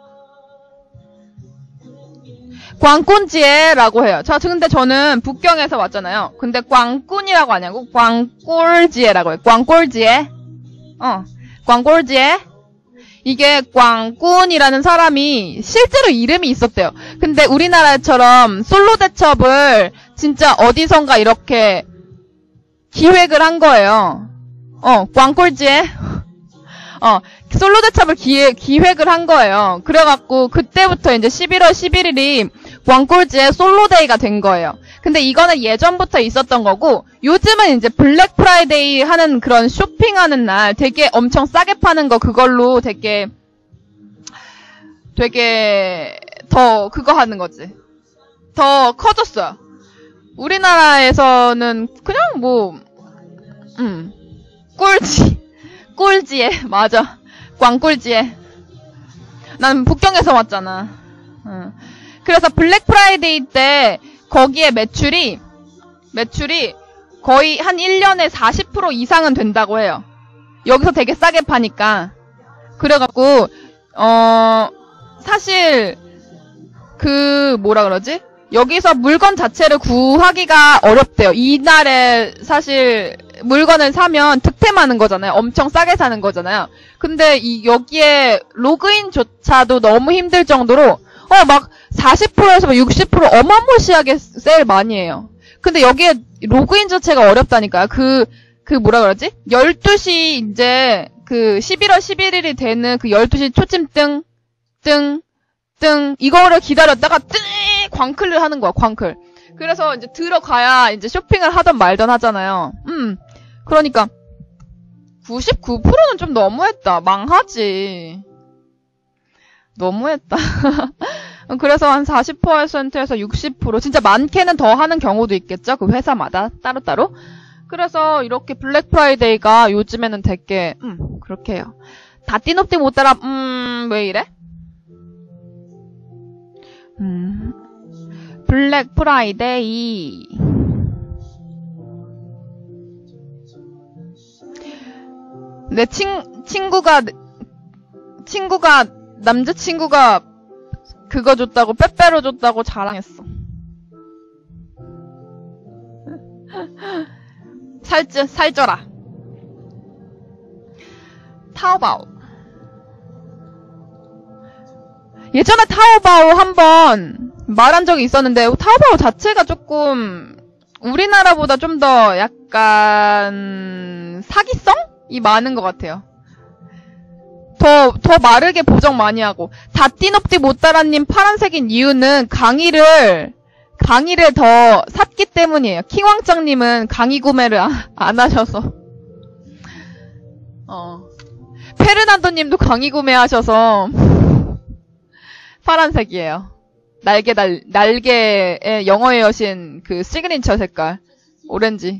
광꾼지에라고 해요. 자, 근데 저는 북경에서 왔잖아요. 근데 광꾼이라고 하냐고? 광꿀지에라고 해요. 광꿀지에. 광꿀지에. 이게 광꾼이라는 사람이 실제로 이름이 있었대요. 근데 우리나라처럼 솔로 대첩을 진짜 어디선가 이렇게 기획을 한 거예요. 광꿀지에. 솔로 대첩을 기획을 한 거예요. 그래갖고 그때부터 이제 11월 11일이 광꿀지의 솔로데이가 된 거예요. 근데 이거는 예전부터 있었던 거고 요즘은 이제 블랙 프라이데이 하는 그런 쇼핑하는 날 되게 엄청 싸게 파는 거 그걸로 되게 더 그거 하는 거지. 더 커졌어요. 우리나라에서는 그냥 뭐 꿀지에 맞아. 광꿀지에. 난 북경에서 왔잖아. 그래서 블랙 프라이데이 때 거기에 매출이 거의 한 1년에 40% 이상은 된다고 해요. 여기서 되게 싸게 파니까. 그래갖고 사실 그 뭐라 그러지? 여기서 물건 자체를 구하기가 어렵대요. 이날에 사실 물건을 사면 득템하는 거잖아요. 엄청 싸게 사는 거잖아요. 근데 여기에 로그인조차도 너무 힘들 정도로 막 40%에서 60% 어마무시하게 세일 많이 해요. 근데 여기에 로그인 자체가 어렵다니까요. 그 뭐라 그러지? 12시 이제 그 11월 11일이 되는 그 12시 초침 뜬 이거를 기다렸다가 광클을 하는 거야. 광클. 그래서 이제 들어가야 이제 쇼핑을 하던 말던 하잖아요. 그러니까 99%는 좀 너무했다. 망하지. 너무했다. 그래서 한 40%에서 60% 진짜 많게는 더 하는 경우도 있겠죠. 그 회사마다 따로따로. 그래서 이렇게 블랙 프라이데이가 요즘에는 되게 그렇게 해요. 다 띠높띠 못 따라 왜 이래? 블랙 프라이데이. 내 남자친구가 그거 줬다고 빼빼로 줬다고 자랑했어. 살쪄라. 타오바오. 예전에 타오바오 한번 말한 적이 있었는데 타오바오 자체가 조금 우리나라보다 좀 더 약간 사기성이 많은 것 같아요. 더 마르게 보정 많이 하고. 다띠놉띠 못따라님 파란색인 이유는 강의를 더 샀기 때문이에요. 킹왕짱님은 강의 구매를 안 하셔서. 페르난도님도 강의 구매하셔서 파란색이에요. 날개의 영어의 여신 그 시그니처 색깔 오렌지.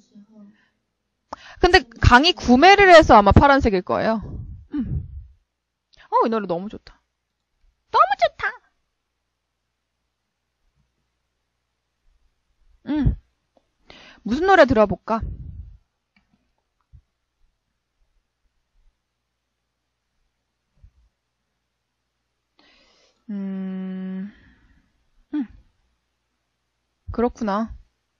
근데 강의 구매를 해서 아마 파란색일 거예요. 이 노래 너무 좋다. 너무 좋다. 무슨 노래 들어볼까? 그렇구나.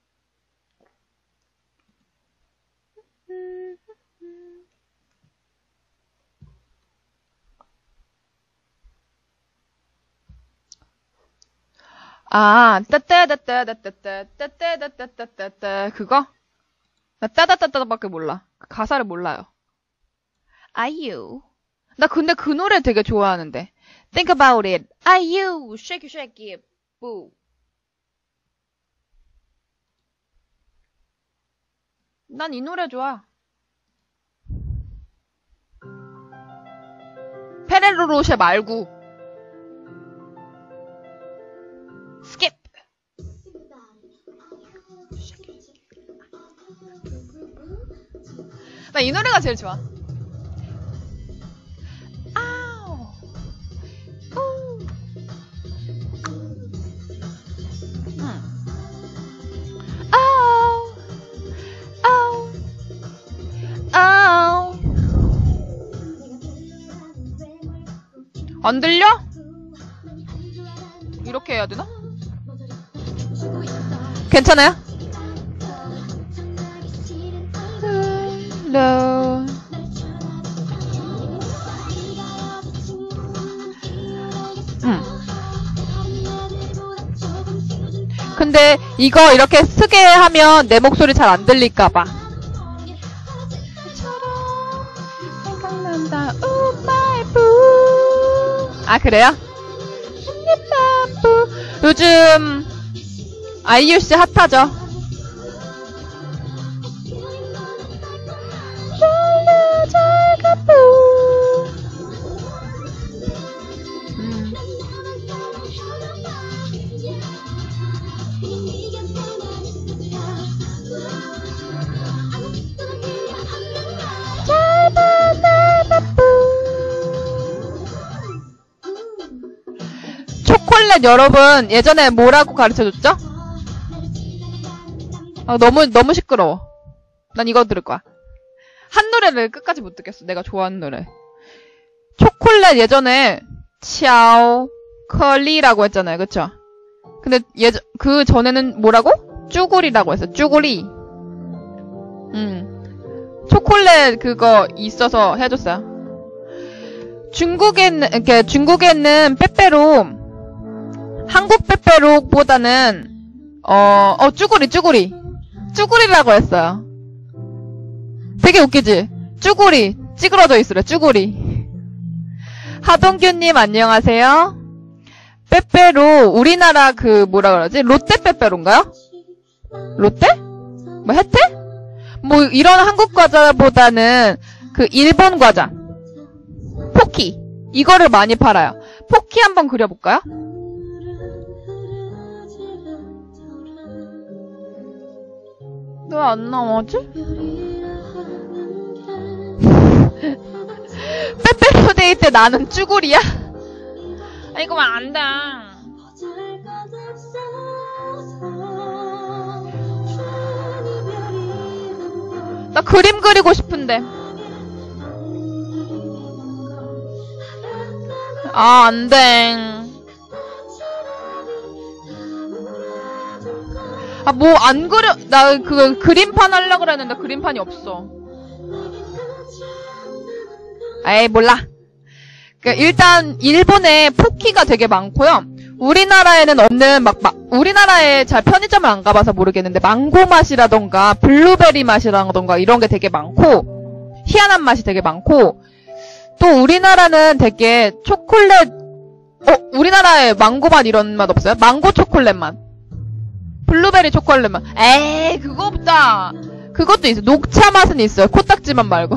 따따따따따따따따따따따따따 그거? 나 따다따따밖에 몰라. 가사를 몰라요. 아이유. 나 근데 그 노래 되게 좋아하는데. Think about it. 아이유. Shake it, shake it. Boo. 난 이 노래 좋아. 페레로 로쉐 말고. 스킵. 나 이 노래가 제일 좋아. 아우. 아우. 아우. 아우. 안 들려? 이렇게 해야 되나? 괜찮아요? 근데 이거 이렇게 쓰게 하면 내 목소리 잘 안 들릴까봐. 생각난다. 아 그래요? 요즘 아이유씨 핫하죠? 초콜릿 여러분 예전에 뭐라고 가르쳐줬죠? 너무 시끄러워. 난 이거 들을 거야. 한 노래를 끝까지 못 듣겠어. 내가 좋아하는 노래. 초콜릿 예전에 치아오 컬리라고 했잖아요. 그쵸? 근데 그 전에는 뭐라고? 쭈구리라고 했어. 쭈구리. 초콜릿 그거 있어서 해줬어요. 중국에는 빼빼로, 한국 빼빼로보다는 쭈구리라고 했어요. 되게 웃기지? 쭈구리 찌그러져 있으래. 쭈구리. 하동규님 안녕하세요. 빼빼로 우리나라 그 뭐라 그러지? 롯데 빼빼로인가요? 롯데? 뭐 혜태? 뭐 이런 한국 과자보다는 그 일본 과자 포키 이거를 많이 팔아요. 포키 한번 그려볼까요? 왜 안 나오지? 빼빼로데이 때 나는 쭈구리야? 아 이거 안 돼. 나 그림 그리고 싶은데. 아, 안 돼. 아, 뭐, 안 그려. 나 그 그림판 하려고 그랬는데 그림판이 없어. 에이, 몰라. 일단, 일본에 포키가 되게 많고요. 우리나라에는 없는 우리나라에 잘 편의점을 안 가봐서 모르겠는데 망고 맛이라던가 블루베리 맛이라던가 이런 게 되게 많고 희한한 맛이 되게 많고 또 우리나라는 되게 초콜릿 우리나라에 망고 맛 이런 맛 없어요? 망고 초콜릿 맛 블루베리 초콜릿 맛 에이 그거보다 그것도 있어. 녹차 맛은 있어요. 코딱지 맛 말고.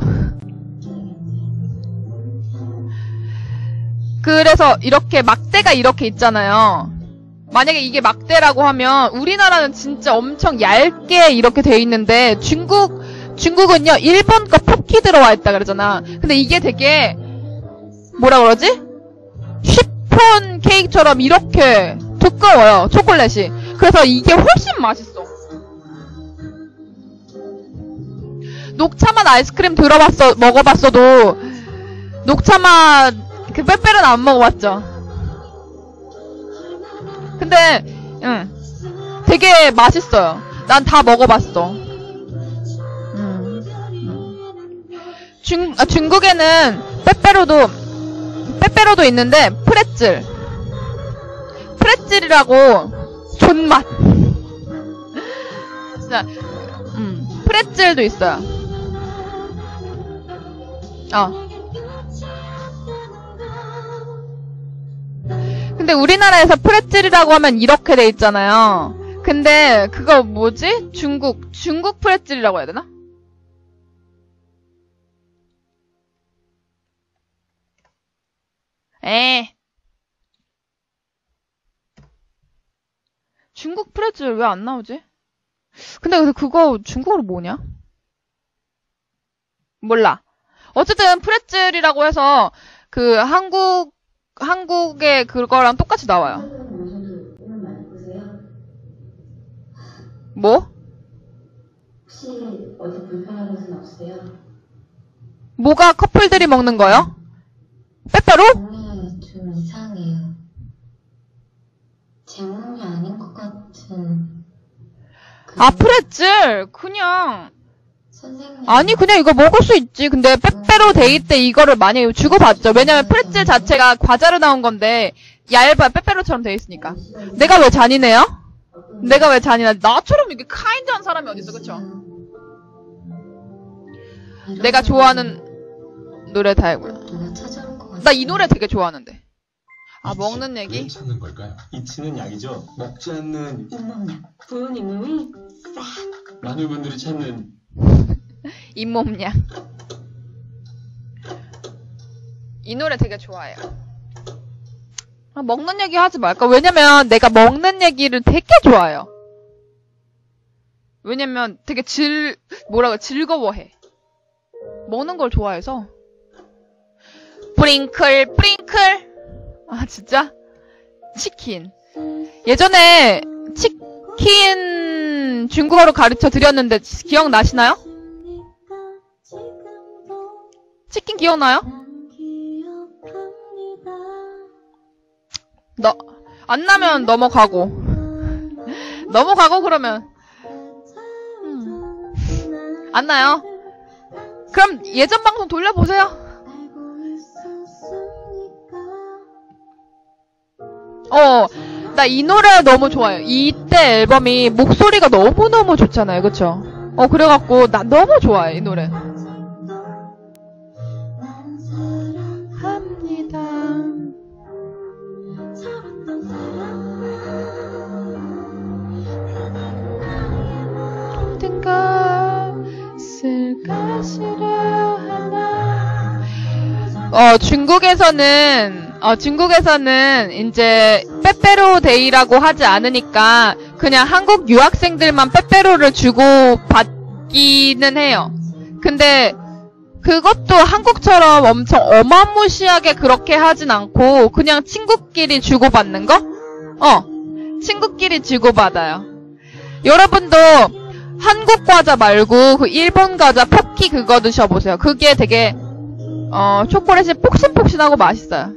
그래서 이렇게 막대가 이렇게 있잖아요. 만약에 이게 막대라고 하면 우리나라는 진짜 엄청 얇게 이렇게 돼 있는데 중국은요 1번 거 포키 들어와 있다 그러잖아. 근데 이게 되게 뭐라 그러지? 쉬폰 케이크처럼 이렇게 두꺼워요. 초콜릿이. 그래서 이게 훨씬 맛있어. 녹차맛 아이스크림 먹어봤어도 녹차맛 그 빼빼로는 안 먹어봤죠. 근데 되게 맛있어요. 난 다 먹어봤어. 중국에는 빼빼로도 있는데 프레즐이라고 존맛. 진짜 프레즐도 있어요. 근데 우리나라에서 프레즐이라고 하면 이렇게 돼 있잖아요. 근데 그거 뭐지? 중국 프레즐이라고 해야 되나? 중국 프레즐 왜 안 나오지? 근데 그거 중국어로 뭐냐? 몰라. 어쨌든 프레즐이라고 해서 그 한국의 그거랑 똑같이 나와요. 뭐? 혹시 어디 불편한 곳은 없으세요? 뭐가 커플들이 먹는 거요? 빼빼로? 종류 좀 이상해요. 제 몸이 아닌 것 같은. 프레즐 그냥 선생님. 아니 그냥 이거 먹을 수 있지. 근데 빼빼로 데이 때 이거를 많이 주고받죠. 왜냐면 프레즐 자체가 과자로 나온 건데 얇아 빼빼로처럼 돼 있으니까. 내가 왜 잔인해요? 내가 왜 잔인해? 나처럼 이렇게 카인드한 사람이 어딨어, 그쵸? 내가 좋아하는 노래 다 알고요. 나 이 노래 되게 좋아하는데. 먹는 얘기? 왜 찾는 걸까요? 이치는 약이죠. 먹지 않는 잇몸약. 부은 잇몸이 싹. 많은 분들이 찾는 잇몸약. 이 노래 되게 좋아해요. 먹는 얘기 하지 말까? 왜냐면 내가 먹는 얘기를 되게 좋아해요. 왜냐면 되게 즐거워해. 먹는 걸 좋아해서. 프링클. 진짜? 치킨. 예전에 치킨 중국어로 가르쳐 드렸는데 기억나시나요? 치킨 기억나요? 안 나면 넘어가고 그러면 안 나요? 그럼 예전 방송 돌려보세요. 나 이 노래 너무 좋아요. 이때 앨범이 목소리가 너무너무 좋잖아요. 그쵸? 그래갖고 나 너무 좋아해 이 노래. 합니다. 모든 것을 가지려 하나. 중국에서는 이제 빼빼로 데이라고 하지 않으니까 그냥 한국 유학생들만 빼빼로를 주고 받기는 해요. 근데 그것도 한국처럼 엄청 어마무시하게 그렇게 하진 않고 그냥 친구끼리 주고받는 거? 친구끼리 주고받아요. 여러분도 한국 과자 말고 그 일본 과자 포키 그거 드셔보세요. 그게 되게 초콜릿이 폭신폭신하고 맛있어요.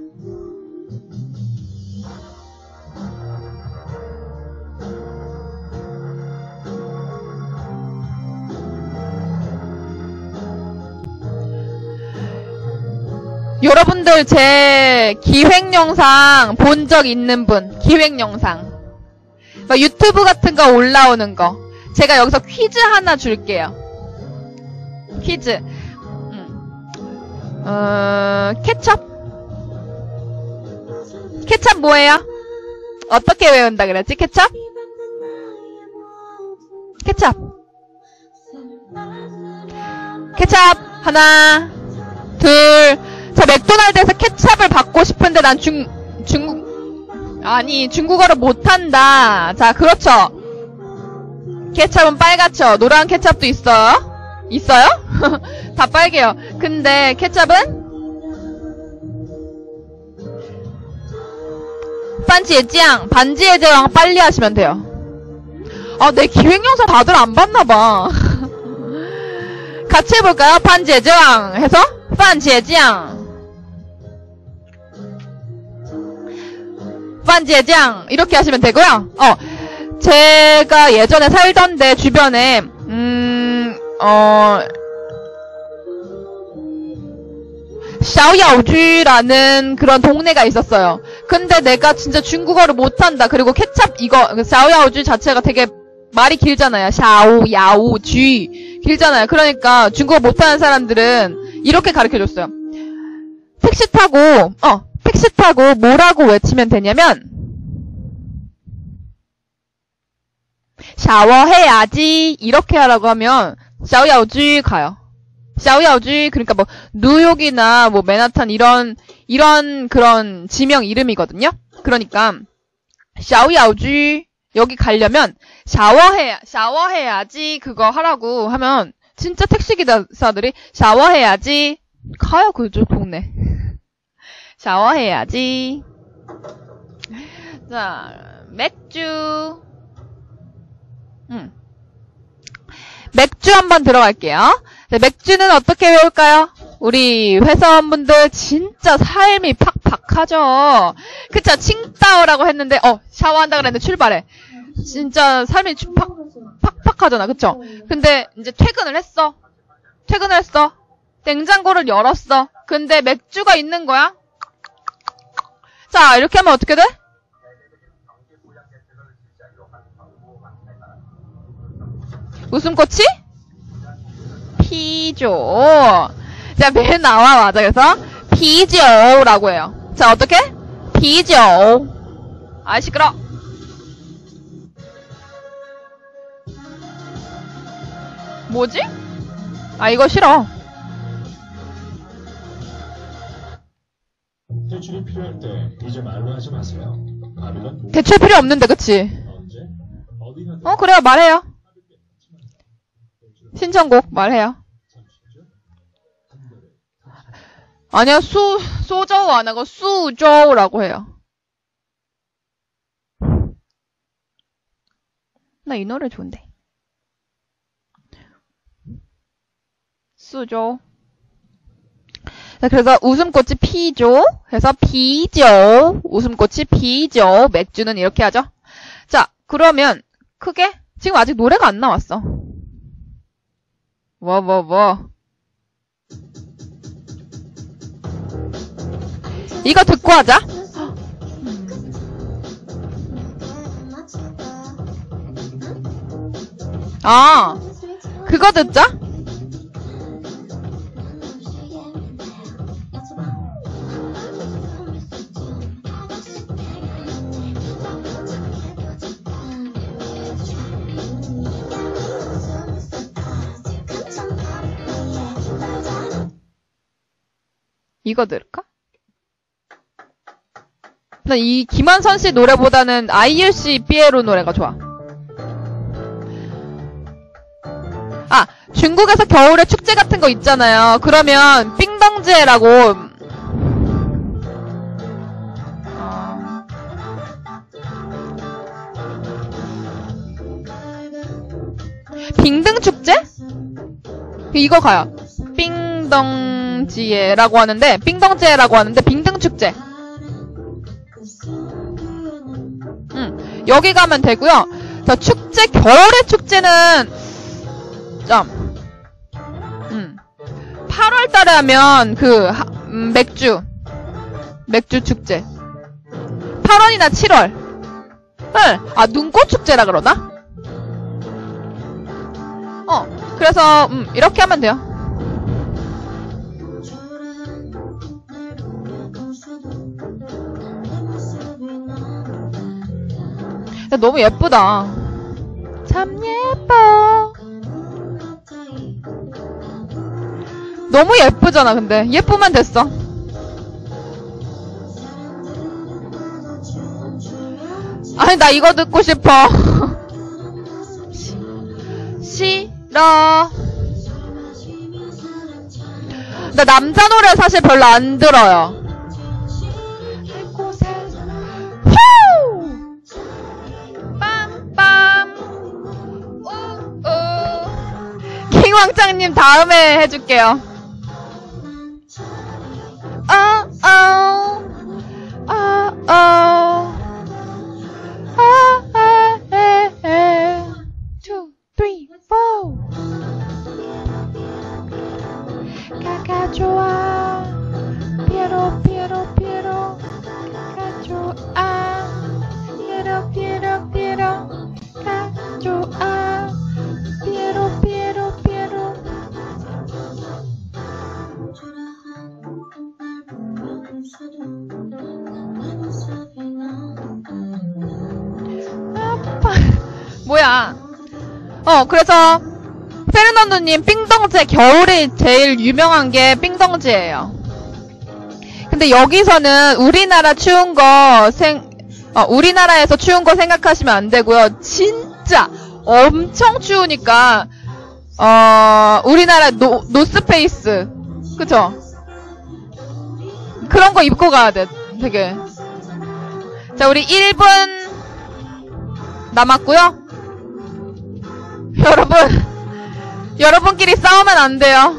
여러분들 제 기획 영상 본 적 있는 분, 기획 영상. 막 유튜브 같은 거 올라오는 거. 제가 여기서 퀴즈 하나 줄게요. 퀴즈. 케첩? 케첩 뭐예요? 어떻게 외운다 그랬지? 케첩? 케첩. 케첩. 하나, 둘. 저 맥도날드에서 케첩을 받고 싶은데 난 중국어를 못한다. 자, 그렇죠. 케첩은 빨갛죠. 노란 케첩도 있어요? 있어요? 다 빨개요. 근데 케첩은? 반지의 제왕 빨리 하시면 돼요. 아, 내 기획영상 다들 안 봤나봐. 같이 해볼까요? 반지의 제왕 해서? 반지의 제왕. 반지의 제왕 이렇게 하시면 되고요. 제가 예전에 살던데 주변에 샤오야오주라는 그런 동네가 있었어요. 근데 내가 진짜 중국어를 못한다. 그리고 케찹 이거 샤오야오주 자체가 되게 말이 길잖아요. 샤오야오주 길잖아요. 그러니까 중국어 못하는 사람들은 이렇게 가르쳐줬어요. 택시 타고 뭐라고 외치면 되냐면 샤워해야지 이렇게 하라고 하면 샤오야오주 가요. 샤오야오주 그러니까 뭐 뉴욕이나 뭐 맨하탄 이런 그런 지명 이름이거든요. 그러니까 샤오야오주 여기 가려면 샤워해야지 그거 하라고 하면 진짜 택시기사들이 샤워해야지 가요. 그쪽 동네. 샤워해야지. 자, 맥주. 맥주 한번 들어갈게요. 네, 맥주는 어떻게 외울까요? 우리 회사원분들 진짜 삶이 팍팍하죠. 그쵸? 칭따오라고 했는데 샤워한다 그랬는데 출발해. 진짜 삶이 팍팍하잖아. 그쵸? 근데 이제 퇴근을 했어. 냉장고를 열었어. 근데 맥주가 있는 거야. 자, 이렇게 하면 어떻게 돼? 웃음꽃이? 피조. 자, 맨 나와, 맞아. 그래서, 피조라고 해요. 자, 어떻게? 피조. 아, 시끄러. 뭐지? 아, 이거 싫어. 대출이 필요할 때 이제 말로 하지 마세요. 바비건 대출 필요 없는데, 그치? 언제 어디가 그래요, 말해요. 신청곡, 말해요. 아니야, 소저우 안 하고, 수저우라고 해요. 나 이 노래 좋은데. 수저. 자, 그래서 웃음꽃이 피죠. 해서 피죠. 웃음꽃이 피죠. 맥주는 이렇게 하죠. 자, 그러면 크게 지금 아직 노래가 안 나왔어. 뭐. 이거 듣고 하자. 아, 그거 듣자. 이거 들을까? 난 이 김한선 씨 노래보다는 아이유 씨 삐에로 노래가 좋아. 아, 중국에서 겨울에 축제 같은 거 있잖아요. 그러면 삥덩제라고 빙등 축제? 이거 가요. 삥덩지에라고 하는데 빙등 축제. 여기 가면 되고요. 저 축제, 겨울의 축제는 8월 달에 하면 맥주 축제. 8월이나 7월. 아, 눈꽃 축제라 그러나? 그래서, 이렇게 하면 돼요. 야, 너무 예쁘다. 참 예뻐. 너무 예쁘잖아, 근데. 예쁘면 됐어. 아니, 나 이거 듣고 싶어. 싫어. 나 남자 노래 사실 별로 안 들어요. 후! 빰빰. 킹왕짱님 다음에 해줄게요. 가가 좋아. 피에로 피에로 피에로. 가가 좋아. 피에로 피에로 피에로. 가가 좋아. 피에로 피에로 피에로. 아빠. 뭐야? 그래서 페르난도님 삥덩제 겨울에 제일 유명한 게 삥덩지예요. 근데 여기서는 우리나라 추운 거 우리나라에서 추운 거 생각하시면 안 되고요. 진짜 엄청 추우니까 우리나라 노스페이스 그쵸? 그런 거 입고 가야 돼. 되게. 자, 우리 1분 남았고요. 여러분끼리 싸우면 안 돼요.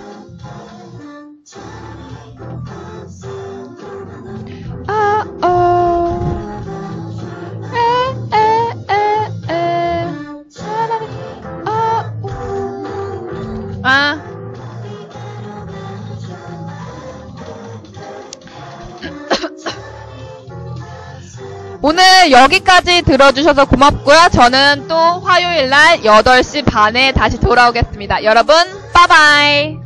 오늘 여기까지 들어주셔서 고맙고요. 저는 또 화요일날 8시 반에 다시 돌아오겠습니다. 여러분, 빠바이!